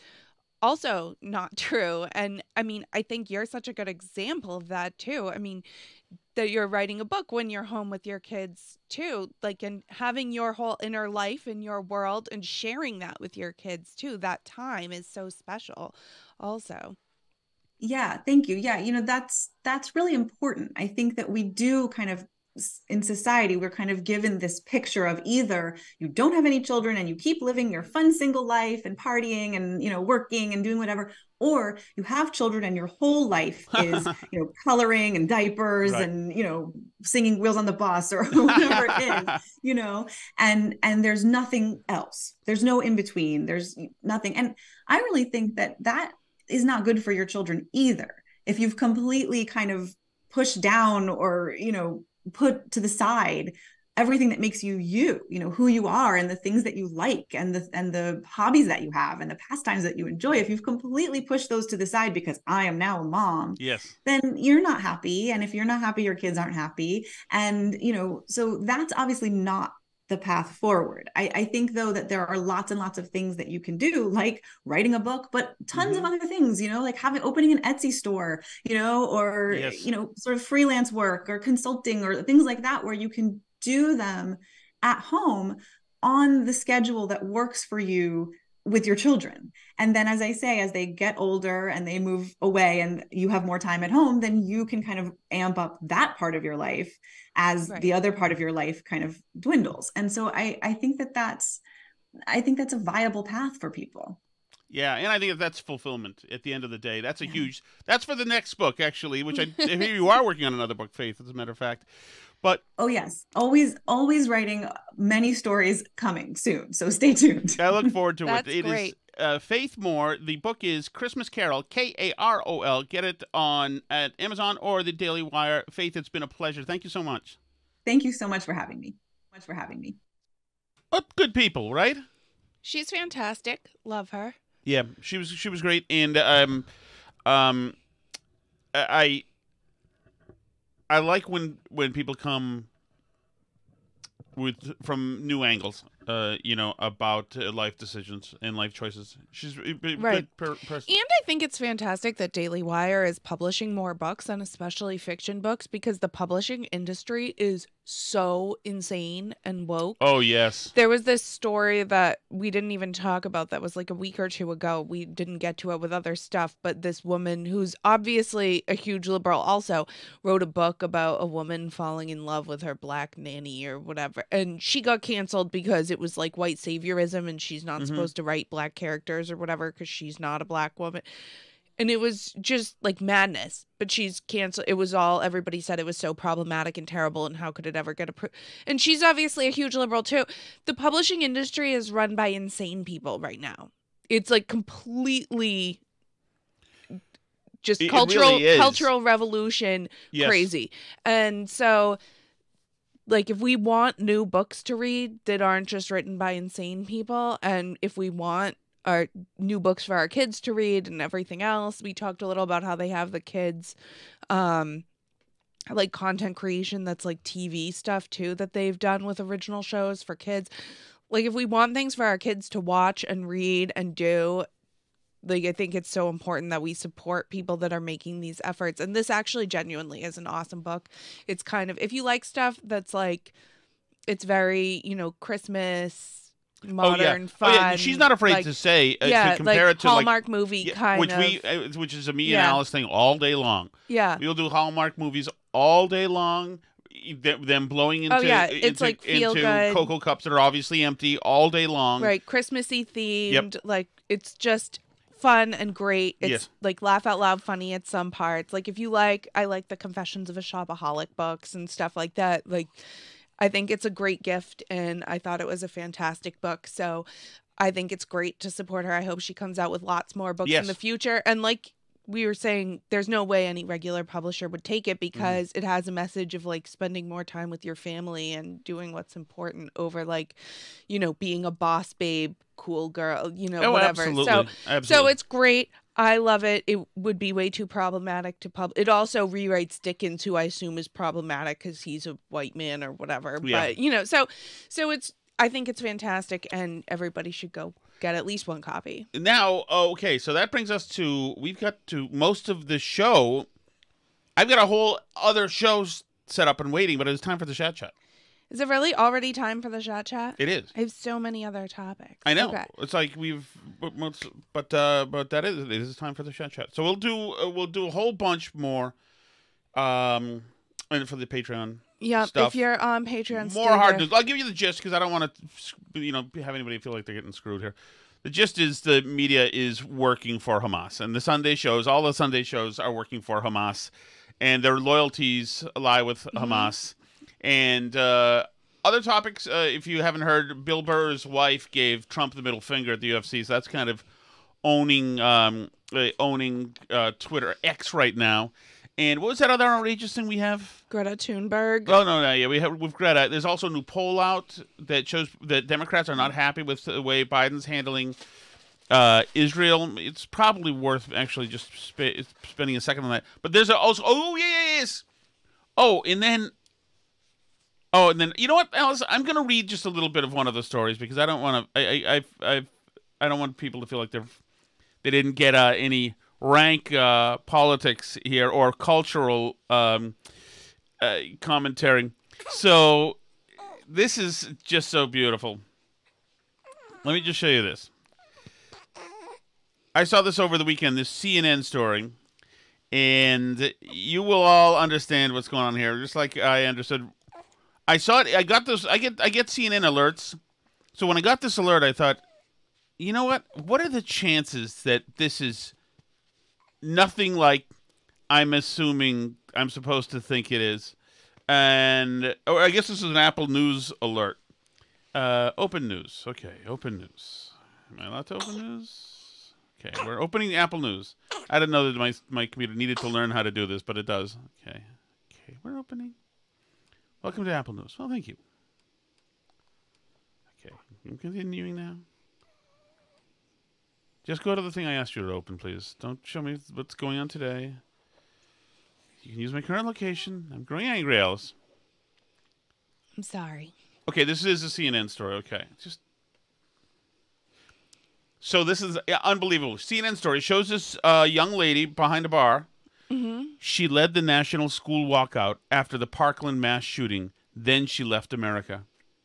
also not true. And I mean, I think you're such a good example of that too. I mean, that you're writing a book when you're home with your kids too, like, and having your whole inner life in your world and sharing that with your kids too. That time is so special also. Yeah, thank you. Yeah, you know, that's that's really important. I think that we do kind of in society, we're kind of given this picture of either you don't have any children and you keep living your fun single life and partying and, you know, working and doing whatever, or you have children and your whole life is, you know, coloring and diapers right. and, you know, singing Wheels on the Bus or whatever it is, you know, and, and there's nothing else. There's no in between. There's nothing. And I really think that that is not good for your children either. If you've completely kind of pushed down or, you know, put to the side everything that makes you you, you know, who you are and the things that you like and the and the hobbies that you have and the pastimes that you enjoy, if you've completely pushed those to the side because I am now a mom, yes, then you're not happy. And if you're not happy, your kids aren't happy. And, you know, so that's obviously not the path forward. I, I think, though, that there are lots and lots of things that you can do, like writing a book, but tons mm-hmm. of other things, you know, like having opening an Etsy store, you know, or, yes. you know, sort of freelance work or consulting or things like that, where you can do them at home on the schedule that works for you with your children. And then, as I say, as they get older and they move away and you have more time at home, then you can kind of amp up that part of your life as right. the other part of your life kind of dwindles. And so I, I think that that's, I think that's a viable path for people. Yeah, and I think that that's fulfillment at the end of the day. That's a yeah. huge, that's for the next book, actually, which I hear you are working on another book, Faith, as a matter of fact. But oh yes, always, always writing many stories coming soon. So stay tuned. I look forward to That's it. It great. is uh, Faith Moore. The book is Christmas Carol, K A R O L. Get it on at Amazon or the Daily Wire. Faith, it's been a pleasure. Thank you so much. Thank you so much for having me. Much for having me. Oh, good people, right? She's fantastic. Love her. Yeah, she was. She was great, and um, um, I. I like when, when people come with from new angles, uh, you know, about uh, life decisions and life choices. She's a good right. per- person. And I think it's fantastic that Daily Wire is publishing more books, and especially fiction books, because the publishing industry is so insane and woke. Oh, yes. There was this story that we didn't even talk about that was like a week or two ago. We didn't get to it with other stuff, but this woman who's obviously a huge liberal also wrote a book about a woman falling in love with her black nanny or whatever. And she got canceled because it was like white saviorism and she's not mm-hmm. supposed to write black characters or whatever because she's not a black woman. And it was just like madness, but she's canceled. It was all, everybody said it was so problematic and terrible and how could it ever get approved? And she's obviously a huge liberal too. The publishing industry is run by insane people right now. It's like completely just it, cultural, it really cultural revolution yes. crazy. And so like if we want new books to read that aren't just written by insane people, and if we want our new books for our kids to read and everything else. We talked a little about how they have the kids um like content creation that's like T V stuff too that they've done with original shows for kids. Like if we want things for our kids to watch and read and do, like I think it's so important that we support people that are making these efforts. And this actually genuinely is an awesome book. It's kind of, if you like stuff that's like, it's very, you know, Christmas modern, oh, yeah. fun. Oh, yeah. She's not afraid like, to say uh, yeah, to compare like it to Hallmark like movie yeah, kind which of, we uh, which is a me yeah. and Alice thing all day long. Yeah, we'll do Hallmark movies all day long. Them blowing into oh yeah, it's into, like feel into good cocoa cups that are obviously empty all day long. Right, Christmassy themed. Yep. Like it's just fun and great. It's yes. like laugh out loud funny at some parts. Like if you like, I like the Confessions of a Shopaholic books and stuff like that. Like. I think it's a great gift, and I thought it was a fantastic book. So I think it's great to support her. I hope she comes out with lots more books yes. in the future. And like we were saying, there's no way any regular publisher would take it because mm. it has a message of like spending more time with your family and doing what's important over like, you know, being a boss babe, cool girl, you know, oh, whatever. Absolutely. So, absolutely. so it's great. I love it. It would be way too problematic to pub. It also rewrites Dickens, who I assume is problematic because he's a white man or whatever. Yeah. But you know, so so it's. I think it's fantastic, and everybody should go get at least one copy. Now, okay, so that brings us to we've got to most of the show. I've got a whole other show set up and waiting, but it's time for the chat chat. Is it really already time for the chat chat? It is. I have so many other topics. I know. Okay. It's like we've, but but, uh, but that is it is time for the chat chat. So we'll do uh, we'll do a whole bunch more, um, and for the Patreon. Yeah, stuff. if you're on Patreon, More hard news. I'll give you the gist because I don't want to, you know, have anybody feel like they're getting screwed here. The gist is the media is working for Hamas, and the Sunday shows, all the Sunday shows are working for Hamas, and their loyalties lie with mm-hmm. Hamas. And uh, other topics, uh, if you haven't heard, Bill Burr's wife gave Trump the middle finger at the U F C, so that's kind of owning um, uh, owning uh, Twitter X right now. And what was that other outrageous thing we have? Greta Thunberg. Oh no, no, yeah, we have with Greta. There's also a new poll out that shows that Democrats are not happy with the way Biden's handling uh, Israel. It's probably worth actually just sp- spending a second on that. But there's a, also, oh yeah, yeah, yes. Oh, and then. Oh, and then you know what, Alice? I'm going to read just a little bit of one of the stories because I don't want to. I I I I, I don't want people to feel like they're they didn't get uh, any rank uh, politics here or cultural um, uh, commentary. So this is just so beautiful. Let me just show you this. I saw this over the weekend. This C N N story, and you will all understand what's going on here, just like I understood. I saw it. I got this. I get. I get C N N alerts. So when I got this alert, I thought, you know what? What are the chances that this is nothing like I'm assuming I'm supposed to think it is? And or I guess this is an Apple News alert. Uh, open news. Okay, open news. Am I allowed to open news? Okay, we're opening Apple News. I didn't know that my my computer needed to learn how to do this, but it does. Okay, okay, we're opening. Welcome to Apple News. Well, thank you. Okay, I'm continuing now. Just go to the thing I asked you to open, please. Don't show me what's going on today. You can use my current location. I'm growing angry, Alice. I'm sorry. Okay, this is a C N N story. Okay, just so this is yeah, unbelievable. C N N story shows this uh, young lady behind a bar. Mm-hmm. She led the national school walkout after the Parkland mass shooting. Then she left America.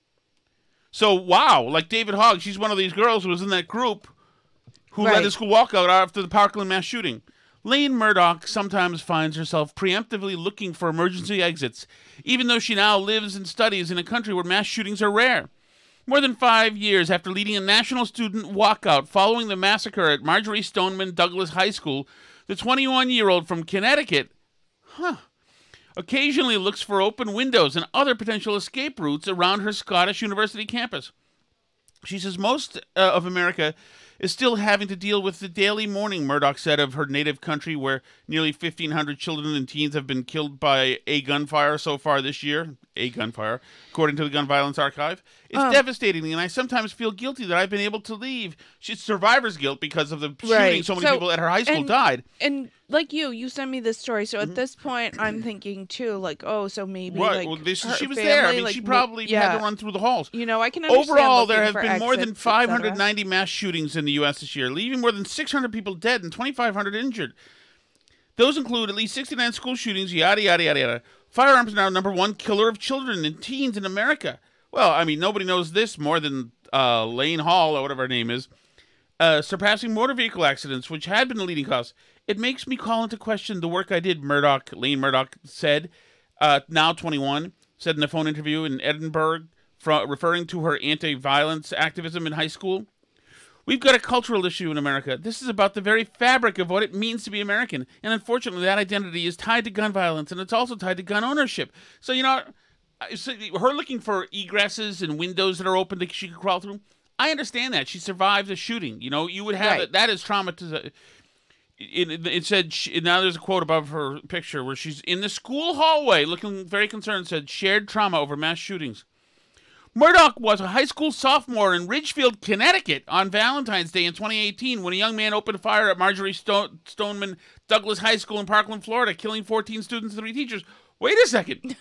So, wow, like David Hogg, she's one of these girls who was in that group who right. led the school walkout after the Parkland mass shooting. Lane Murdoch sometimes finds herself preemptively looking for emergency exits, even though she now lives and studies in a country where mass shootings are rare. More than five years after leading a national student walkout following the massacre at Marjorie Stoneman Douglas High School, the twenty-one-year-old from Connecticut, huh, occasionally looks for open windows and other potential escape routes around her Scottish University campus. She says most uh, of America is still having to deal with the daily mourning, Murdoch said, of her native country, where nearly fifteen hundred children and teens have been killed by a gunfire so far this year. A gunfire, according to the Gun Violence Archive. It's um, devastating, and I sometimes feel guilty that I've been able to leave. She's survivor's guilt because of the right. shooting. So many so, people at her high school and, died. And like you, you sent me this story. So mm-hmm. at this point, I'm thinking too, like, oh, so maybe right. like well, this, her she was family, there. I mean, like, she probably yeah. had to run through the halls. You know, I can understand. Overall, there have been exits, more than five hundred ninety et mass shootings in the U S this year, leaving more than six hundred people dead and twenty-five hundred injured. Those include at least sixty-nine school shootings, yada, yada, yada, yada. Firearms are now number one killer of children and teens in America. Well, I mean, nobody knows this more than uh, Lane Hall, or whatever her name is, uh, surpassing motor vehicle accidents, which had been the leading cause. It makes me call into question the work I did, Murdoch, Lane Murdoch said, uh, now twenty-one, said in a phone interview in Edinburgh, from, referring to her anti-violence activism in high school. We've got a cultural issue in America. This is about the very fabric of what it means to be American. And unfortunately, that identity is tied to gun violence, and it's also tied to gun ownership. So, you know, so her looking for egresses and windows that are open that she could crawl through, I understand that. She survived a shooting. You know, you would have right. it. That is traumatizing. It, it, it said, she, now there's a quote above her picture where she's in the school hallway looking very concerned, said, shared trauma over mass shootings. Murdoch was a high school sophomore in Ridgefield, Connecticut on Valentine's Day in twenty eighteen when a young man opened fire at Marjorie Sto- Stoneman Douglas High School in Parkland, Florida, killing fourteen students and three teachers. Wait a second.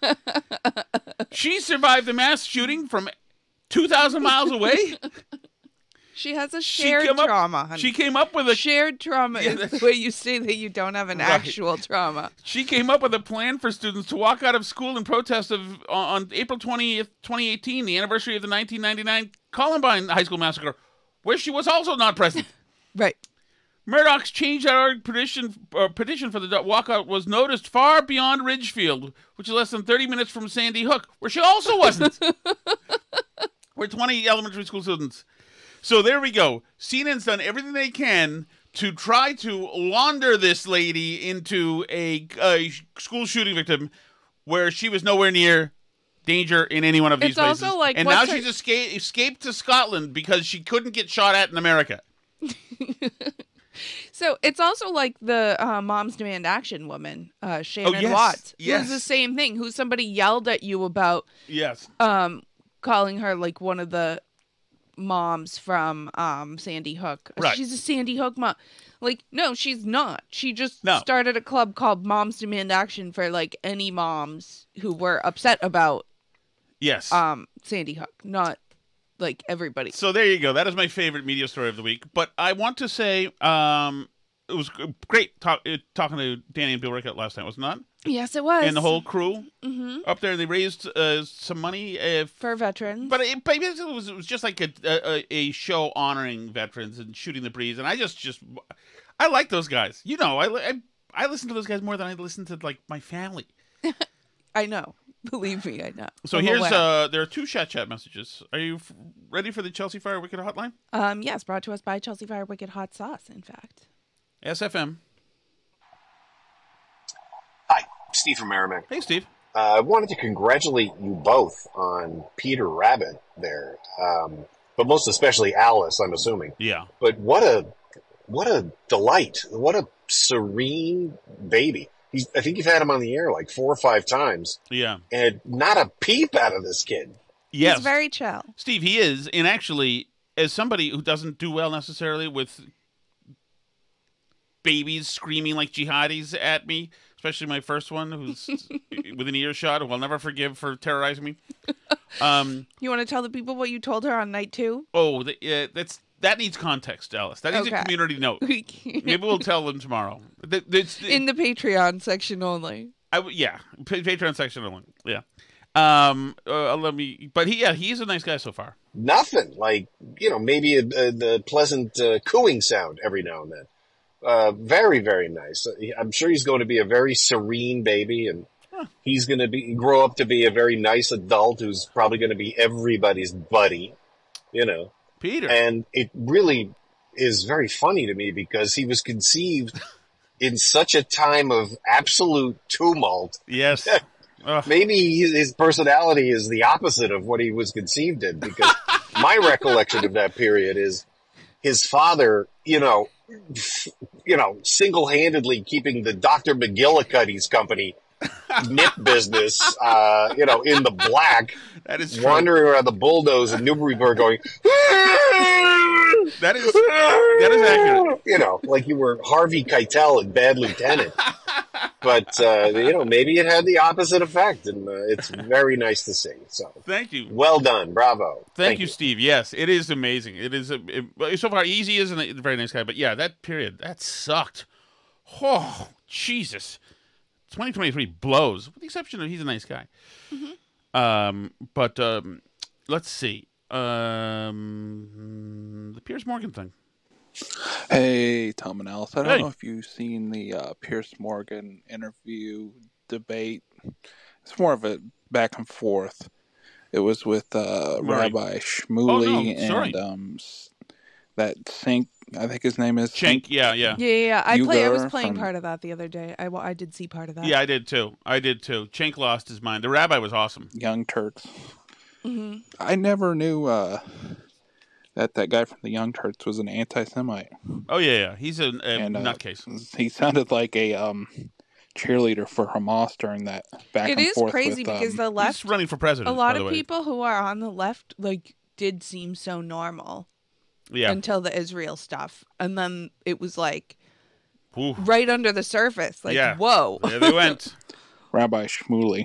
She survived the mass shooting from two thousand miles away? She has a She shared came up- trauma, honey. She came up with a Shared trauma Yeah, is the way you say that you don't have an Right. actual trauma. She came up with a plan for students to walk out of school in protest of on April twentieth, twenty eighteen, the anniversary of the nineteen ninety-nine Columbine High School massacre, where she was also not present. Right. Murdoch's change dot org petition, uh, petition for the walkout was noticed far beyond Ridgefield, which is less than thirty minutes from Sandy Hook, where she also wasn't. We're twenty elementary school students. So there we go. C N N's done everything they can to try to launder this lady into a, a school shooting victim where she was nowhere near danger in any one of these It's places. also like, and now what's her- she's escaped, escaped to Scotland because she couldn't get shot at in America. So it's also like the uh, Moms Demand Action woman, uh, Shannon Oh, yes. Watts, Yes. who's the same thing, who somebody yelled at you about Yes. um, calling her like one of the moms from um, Sandy Hook. Right. She's a Sandy Hook mom. Like, no, she's not. She just No. started a club called Moms Demand Action for like any moms who were upset about Yes. um, Sandy Hook, not like everybody. So there you go. That is my favorite media story of the week. But I want to say um, it was great talk, uh, talking to Danny and Bill Rickett last night, was it not? Yes, it was. And the whole crew hmm up there. They raised uh, some money. Uh, for veterans. but it, but it, was, it was just like a, a a show honoring veterans and shooting the breeze. And I just, just I like those guys. You know, I, I, I listen to those guys more than I listen to like my family. I know. Believe me, I know. So I'm here's aware. uh, there are two chat chat messages. Are you f- ready for the Chelsea Fire Wicked Hotline? Um, yes, brought to us by Chelsea Fire Wicked Hot Sauce, in fact. S F M. Hi, Steve from Merrimack. Hey, Steve. Uh, I wanted to congratulate you both on Peter Rabbit there, um, but most especially Alice, I'm assuming. Yeah. But what a what a delight! What a serene baby. He's, I think you've had him on the air like four or five times, Yeah. and not a peep out of this kid. Yes. He's very chill. Steve, he is. And actually, as somebody who doesn't do well necessarily with babies screaming like jihadis at me, especially my first one who's within earshot, who I'll never forgive for terrorizing me. Um, You want to tell the people what you told her on night two? oh, the, uh, that's that needs context, Alice. That needs a Okay. community note. We can't. Maybe we'll tell them tomorrow. Th- it's- In the Patreon section only. I w- yeah, Pa- Patreon section only. Yeah. Um. Uh, let me. But he, yeah, he's a nice guy so far. Nothing like you know maybe a, a, the pleasant uh, cooing sound every now and then. Uh, very very nice. I'm sure he's going to be a very serene baby, and Huh. he's going to be grow up to be a very nice adult who's probably going to be everybody's buddy. You know. Peter. And it really is very funny to me because he was conceived in such a time of absolute tumult. Yes. Ugh. Maybe his personality is the opposite of what he was conceived in, because my recollection of that period is his father, you know, you know, single-handedly keeping the Doctor McGillicuddy's company nip business, uh, you know, in the black, That is true. wandering around the bulldoze in Newburyport going, That is that is accurate. you know, like you were Harvey Keitel in Bad Lieutenant. But, uh, you know, maybe it had the opposite effect, and uh, it's very nice to see. So, Thank you. well done. Bravo. Thank, you, Steve. Yes, it is amazing. It is a, it, so far. Easy isn't a very nice guy, but yeah, that period that sucked. Oh Jesus, twenty twenty-three blows. With the exception of he's a nice guy. Mm-hmm. Um, but um, let's see. Um, the Piers Morgan thing. Hey, Tom and Alice. I don't Hey. know if you've seen the uh, Pierce Morgan interview debate. It's more of a back and forth. It was with uh, Right. Rabbi Shmuley Oh, no, sorry. and um, s- that Sink, I think his name is Chink. Yeah, yeah, Yeah, yeah, yeah. I play. I was Ugar playing from- part of that the other day. I, wa- I did see part of that. yeah. I did too. I did too. Chink lost his mind. The rabbi was awesome. Young Turks. hmm I never knew uh, that that guy from the Young Turks was an anti-Semite. Oh yeah, yeah. He's a, a And, uh, nutcase. He sounded like a um, cheerleader for Hamas during that back It and is forth. crazy with, because um, the left, He's running for president. a lot by the of way. people who are on the left, like, did seem so normal Yeah. until the Israel stuff. And then it was like Ooh. right under the surface. Like, Yeah. whoa. There they went. Rabbi Shmuley.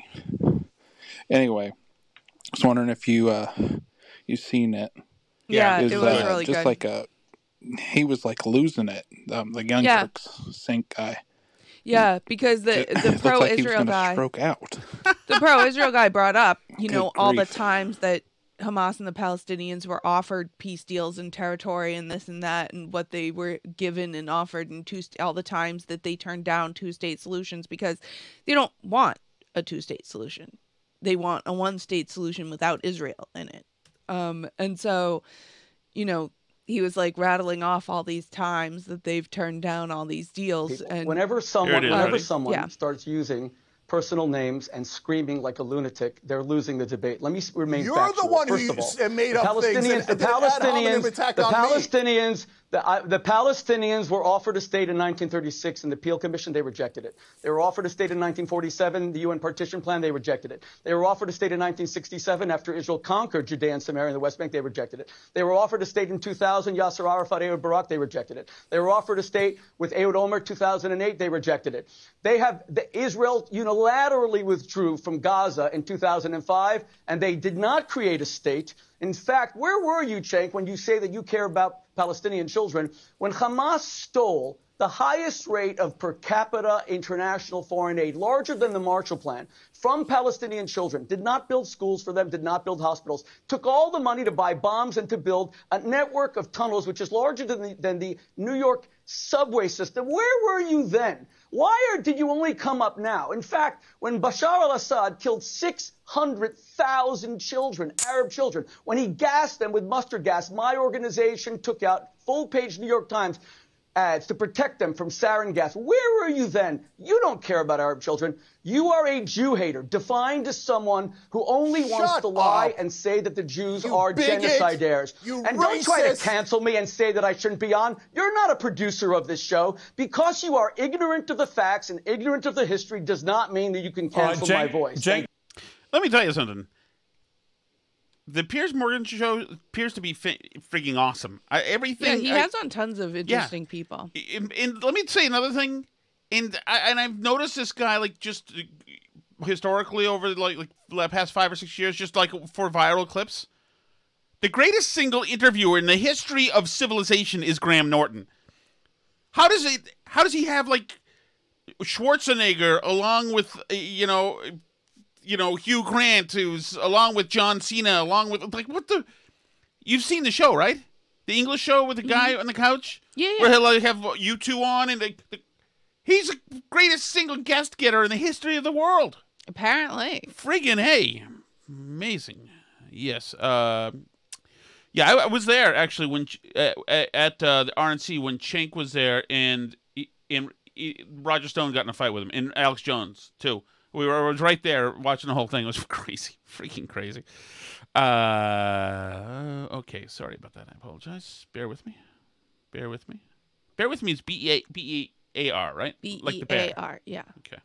Anyway, I was wondering if you uh, you seen it. Yeah, Yeah, it It was uh, really just good. like a he was like losing it. Um, the Young Yeah. Turks sync guy. Yeah, because the It the looked pro like he was Israel going to guy, stroke out. the pro Israel guy brought up, you Good know, all the grief. times that Hamas and the Palestinians were offered peace deals and territory and this and that, and what they were given and offered, and two all the times that they turned down two state solutions because they don't want a two state solution. They want a one state solution without Israel in it. Um, and so, you know, he was like rattling off all these times that they've turned down all these deals. And Whenever someone, is, whenever ready? someone Yeah. starts using personal names and screaming like a lunatic, they're losing the debate. Let me s- remain You're factual. the one First who of all, s- made the up things Palestinians, and the did an ad hominem Palestinians, attack the on me. Palestinians, the, uh, the Palestinians were offered a state in nineteen thirty-six in the Peel Commission. They rejected it. They were offered a state in nineteen forty-seven, the U N Partition Plan. They rejected it. They were offered a state in nineteen sixty-seven after Israel conquered Judea and Samaria and the West Bank. They rejected it. They were offered a state in two thousand, Yasser Arafat, Ehud Barak. They rejected it. They were offered a state with Ehud Olmert, two thousand eight. They rejected it. They have the, Israel unilaterally withdrew from Gaza in two thousand five, and they did not create a state. In fact, where were you, Cenk, when you say that you care about Palestinian children? When Hamas stole the highest rate of per capita international foreign aid, larger than the Marshall Plan, from Palestinian children, did not build schools for them, did not build hospitals, took all the money to buy bombs and to build a network of tunnels, which is larger than the, than the New York subway system. Where were you then? Why are, did you only come up now? In fact, when Bashar al-Assad killed six hundred thousand children, Arab children, when he gassed them with mustard gas, my organization took out full-page New York Times ads to protect them from sarin gas. Where were you then? You don't care about Arab children. You are a Jew hater, defined as someone who only wants Shut to lie up. and say that the Jews You are bigot. genocidaires. You and don't try to racist. cancel me and say that I shouldn't be on. You're not a producer of this show. Because you are ignorant of the facts and ignorant of the history does not mean that you can cancel my voice. Cenk, Let me tell you something. The Piers Morgan show appears to be fi- freaking awesome. I, everything. yeah, he I- has on tons of interesting people. And, and let me say another thing, and I, and I've noticed this guy like just uh, historically over like like the past five or six years, just like for viral clips. The greatest single interviewer in the history of civilization is Graham Norton. How does it? How does he have like Schwarzenegger along with uh, you know, you know Hugh Grant, who's along with John Cena, along with like what the? You've seen the show, right? The English show with the guy Mm-hmm. on the couch? Yeah, yeah. Where he'll like, have you two on, and the, the, he's the greatest single guest getter in the history of the world. Apparently. Friggin' hey. Amazing. Yes. Uh, yeah, I, I was there, actually, when uh, at uh, the R N C when Cenk was there, and, and, and Roger Stone got in a fight with him, and Alex Jones, too. We were I was right there watching the whole thing. It was crazy. Freaking crazy. Uh, okay, sorry about that. I apologize. Bear with me. Bear with me. Bear with me is B E A B E A R, right? B Like E the bear. A R, yeah. Okay.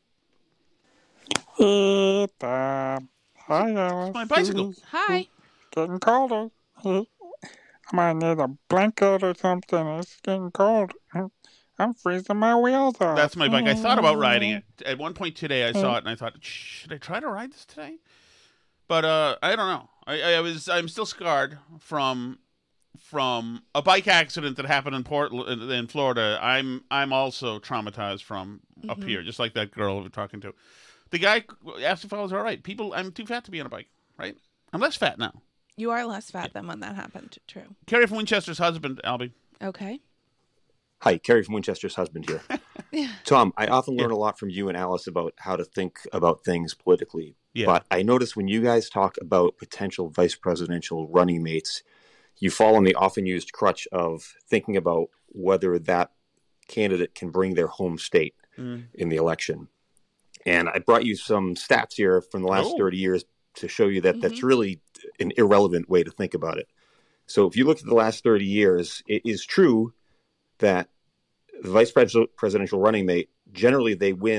Hey, Bob. Hi, Alice. My bicycle. Hi. Getting colder. I might need a blanket or something. It's getting cold. I'm freezing my wheels off. That's my bike. I thought about riding it. At one point today, I saw it, and I thought, should I try to ride this today? But uh, I don't know. I, I was. I'm still scarred from from a bike accident that happened in Portland, in Florida. I'm I'm also traumatized from up Mhm. here, just like that girl we were talking to. The guy asked if I was all right. People, I'm too fat to be on a bike, right? I'm less fat now. You are less fat than when that happened. True. Carrie from Winchester's husband, Albie. Okay. Hi, Carrie from Winchester's husband here. Yeah. Tom, I often learn a lot from you and Alice about how to think about things politically. Yeah. But I notice when you guys talk about potential vice presidential running mates, you fall on the often used crutch of thinking about whether that candidate can bring their home state Mm. in the election. And I brought you some stats here from the last Oh. thirty years to show you that Mhm. that's really an irrelevant way to think about it. So if you look at the last thirty years, it is true that the vice pres- presidential running mate, generally they win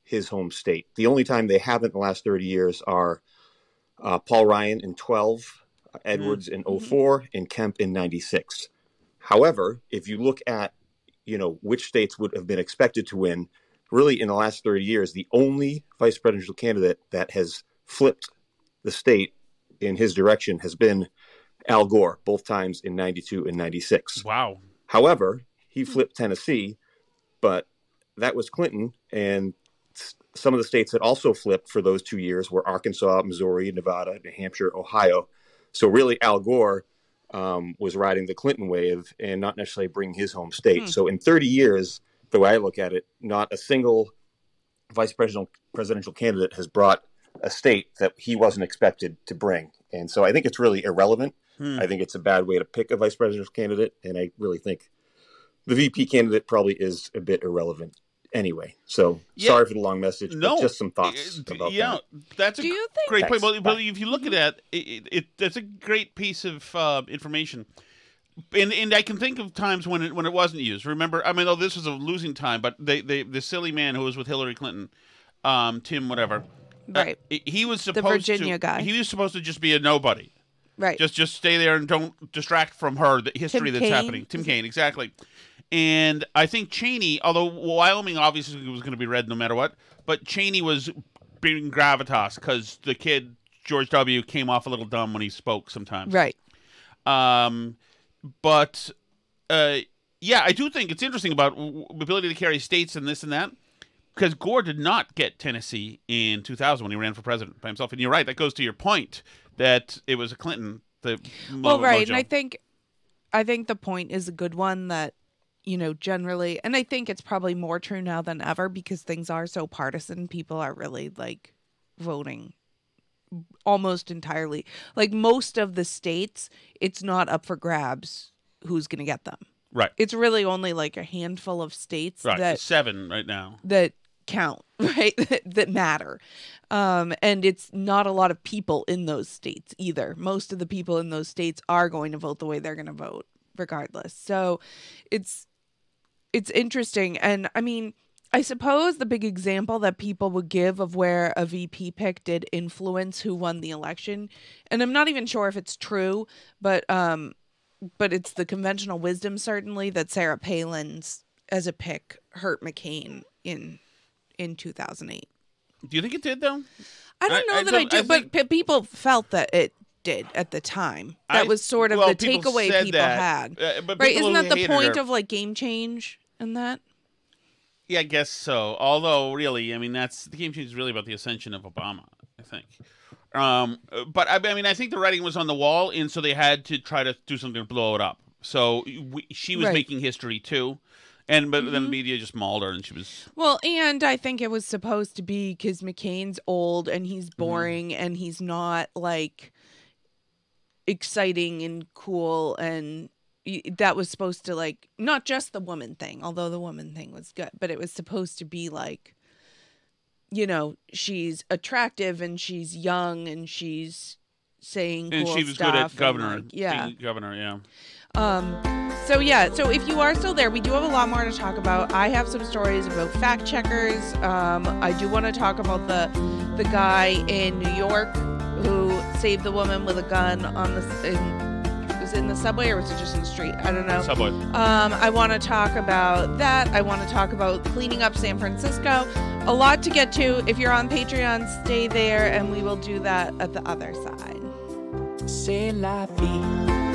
his home state. The only time they haven't in the last thirty years are uh, Paul Ryan in twelve, Edwards in oh four, and Kemp in ninety-six. However, if you look at, you know, which states would have been expected to win, really in the last thirty years, the only vice presidential candidate that has flipped the state in his direction has been Al Gore, both times in ninety-two and ninety-six. Wow. However, he flipped Tennessee, but that was Clinton, and some of the states that also flipped for those two years were Arkansas, Missouri, Nevada, New Hampshire, Ohio. So really, Al Gore um, was riding the Clinton wave and not necessarily bringing his home state. Hmm. So in thirty years, the way I look at it, not a single vice presidential presidential candidate has brought a state that he wasn't expected to bring. And so I think it's really irrelevant. Hmm. I think it's a bad way to pick a vice presidential candidate. And I really think the V P candidate probably is a bit irrelevant anyway. So yeah. Sorry for the long message, but no. just some thoughts uh, about yeah, that. That's a Do you think great point. But, but if you look at that, it, it, it, that's a great piece of uh, information. And and I can think of times when it when it wasn't used. Remember, I mean, oh, this was a losing time, but they, they the silly man who was with Hillary Clinton, um, Tim whatever, right? Uh, he was supposed the Virginia to, guy. He was supposed to just be a nobody, right? Just just stay there and don't distract from her the history Tim that's Kaine. happening. Tim Kaine, exactly. And I think Cheney, although Wyoming obviously was going to be red no matter what, but Cheney was being gravitas because the kid George W. came off a little dumb when he spoke sometimes, right? Um. But, uh, yeah, I do think it's interesting about w- ability to carry states and this and that, because Gore did not get Tennessee in two thousand when he ran for president by himself. And you're right, that goes to your point that it was a Clinton. The well, mo- right, mojo. and I think, I think the point is a good one that, you know, generally, and I think it's probably more true now than ever because things are so partisan. People are really like voting almost entirely, like most of the states, it's not up for grabs who's going to get them. Right. It's really only like a handful of states right. that seven right now that count, right? that, that matter. Um, and it's not a lot of people in those states either. Most of the people in those states are going to vote the way they're going to vote regardless. So it's, it's interesting. And I mean, I suppose the big example that people would give of where a V P pick did influence who won the election, and I'm not even sure if it's true, but um, but it's the conventional wisdom certainly that Sarah Palin's as a pick hurt McCain in in two thousand eight. Do you think it did though? I don't know I, I that don't, I do, I think... but p- people felt that it did at the time. That I, was sort of well, the people takeaway said people that, had, uh, but right? people Isn't who that the hated point her... of like game change in that? Yeah, I guess so. Although, really, I mean, that's the game change is really about the ascension of Obama, I think. Um, but I, I mean, I think the writing was on the wall, and so they had to try to do something to blow it up. So we, she was Right. making history too, and but Mm-hmm. then the media just mauled her, and she was Well, and I think it was supposed to be because McCain's old and he's boring mm-hmm. and he's not like exciting and cool, and that was supposed to like not just the woman thing, although the woman thing was good, but it was supposed to be like, you know, she's attractive and she's young and she's saying and cool she was stuff good at governor, and, like, yeah, being governor, yeah. Um, so yeah, so if you are still there, we do have a lot more to talk about. I have some stories about fact checkers. Um, I do want to talk about the the guy in New York who saved the woman with a gun on the. In, was it in the subway or was it just in the street? I don't know. Subway. Um, I want to talk about that. I want to talk about cleaning up San Francisco. A lot to get to. If you're on Patreon, stay there, and we will do that at the other side. C'est la vie.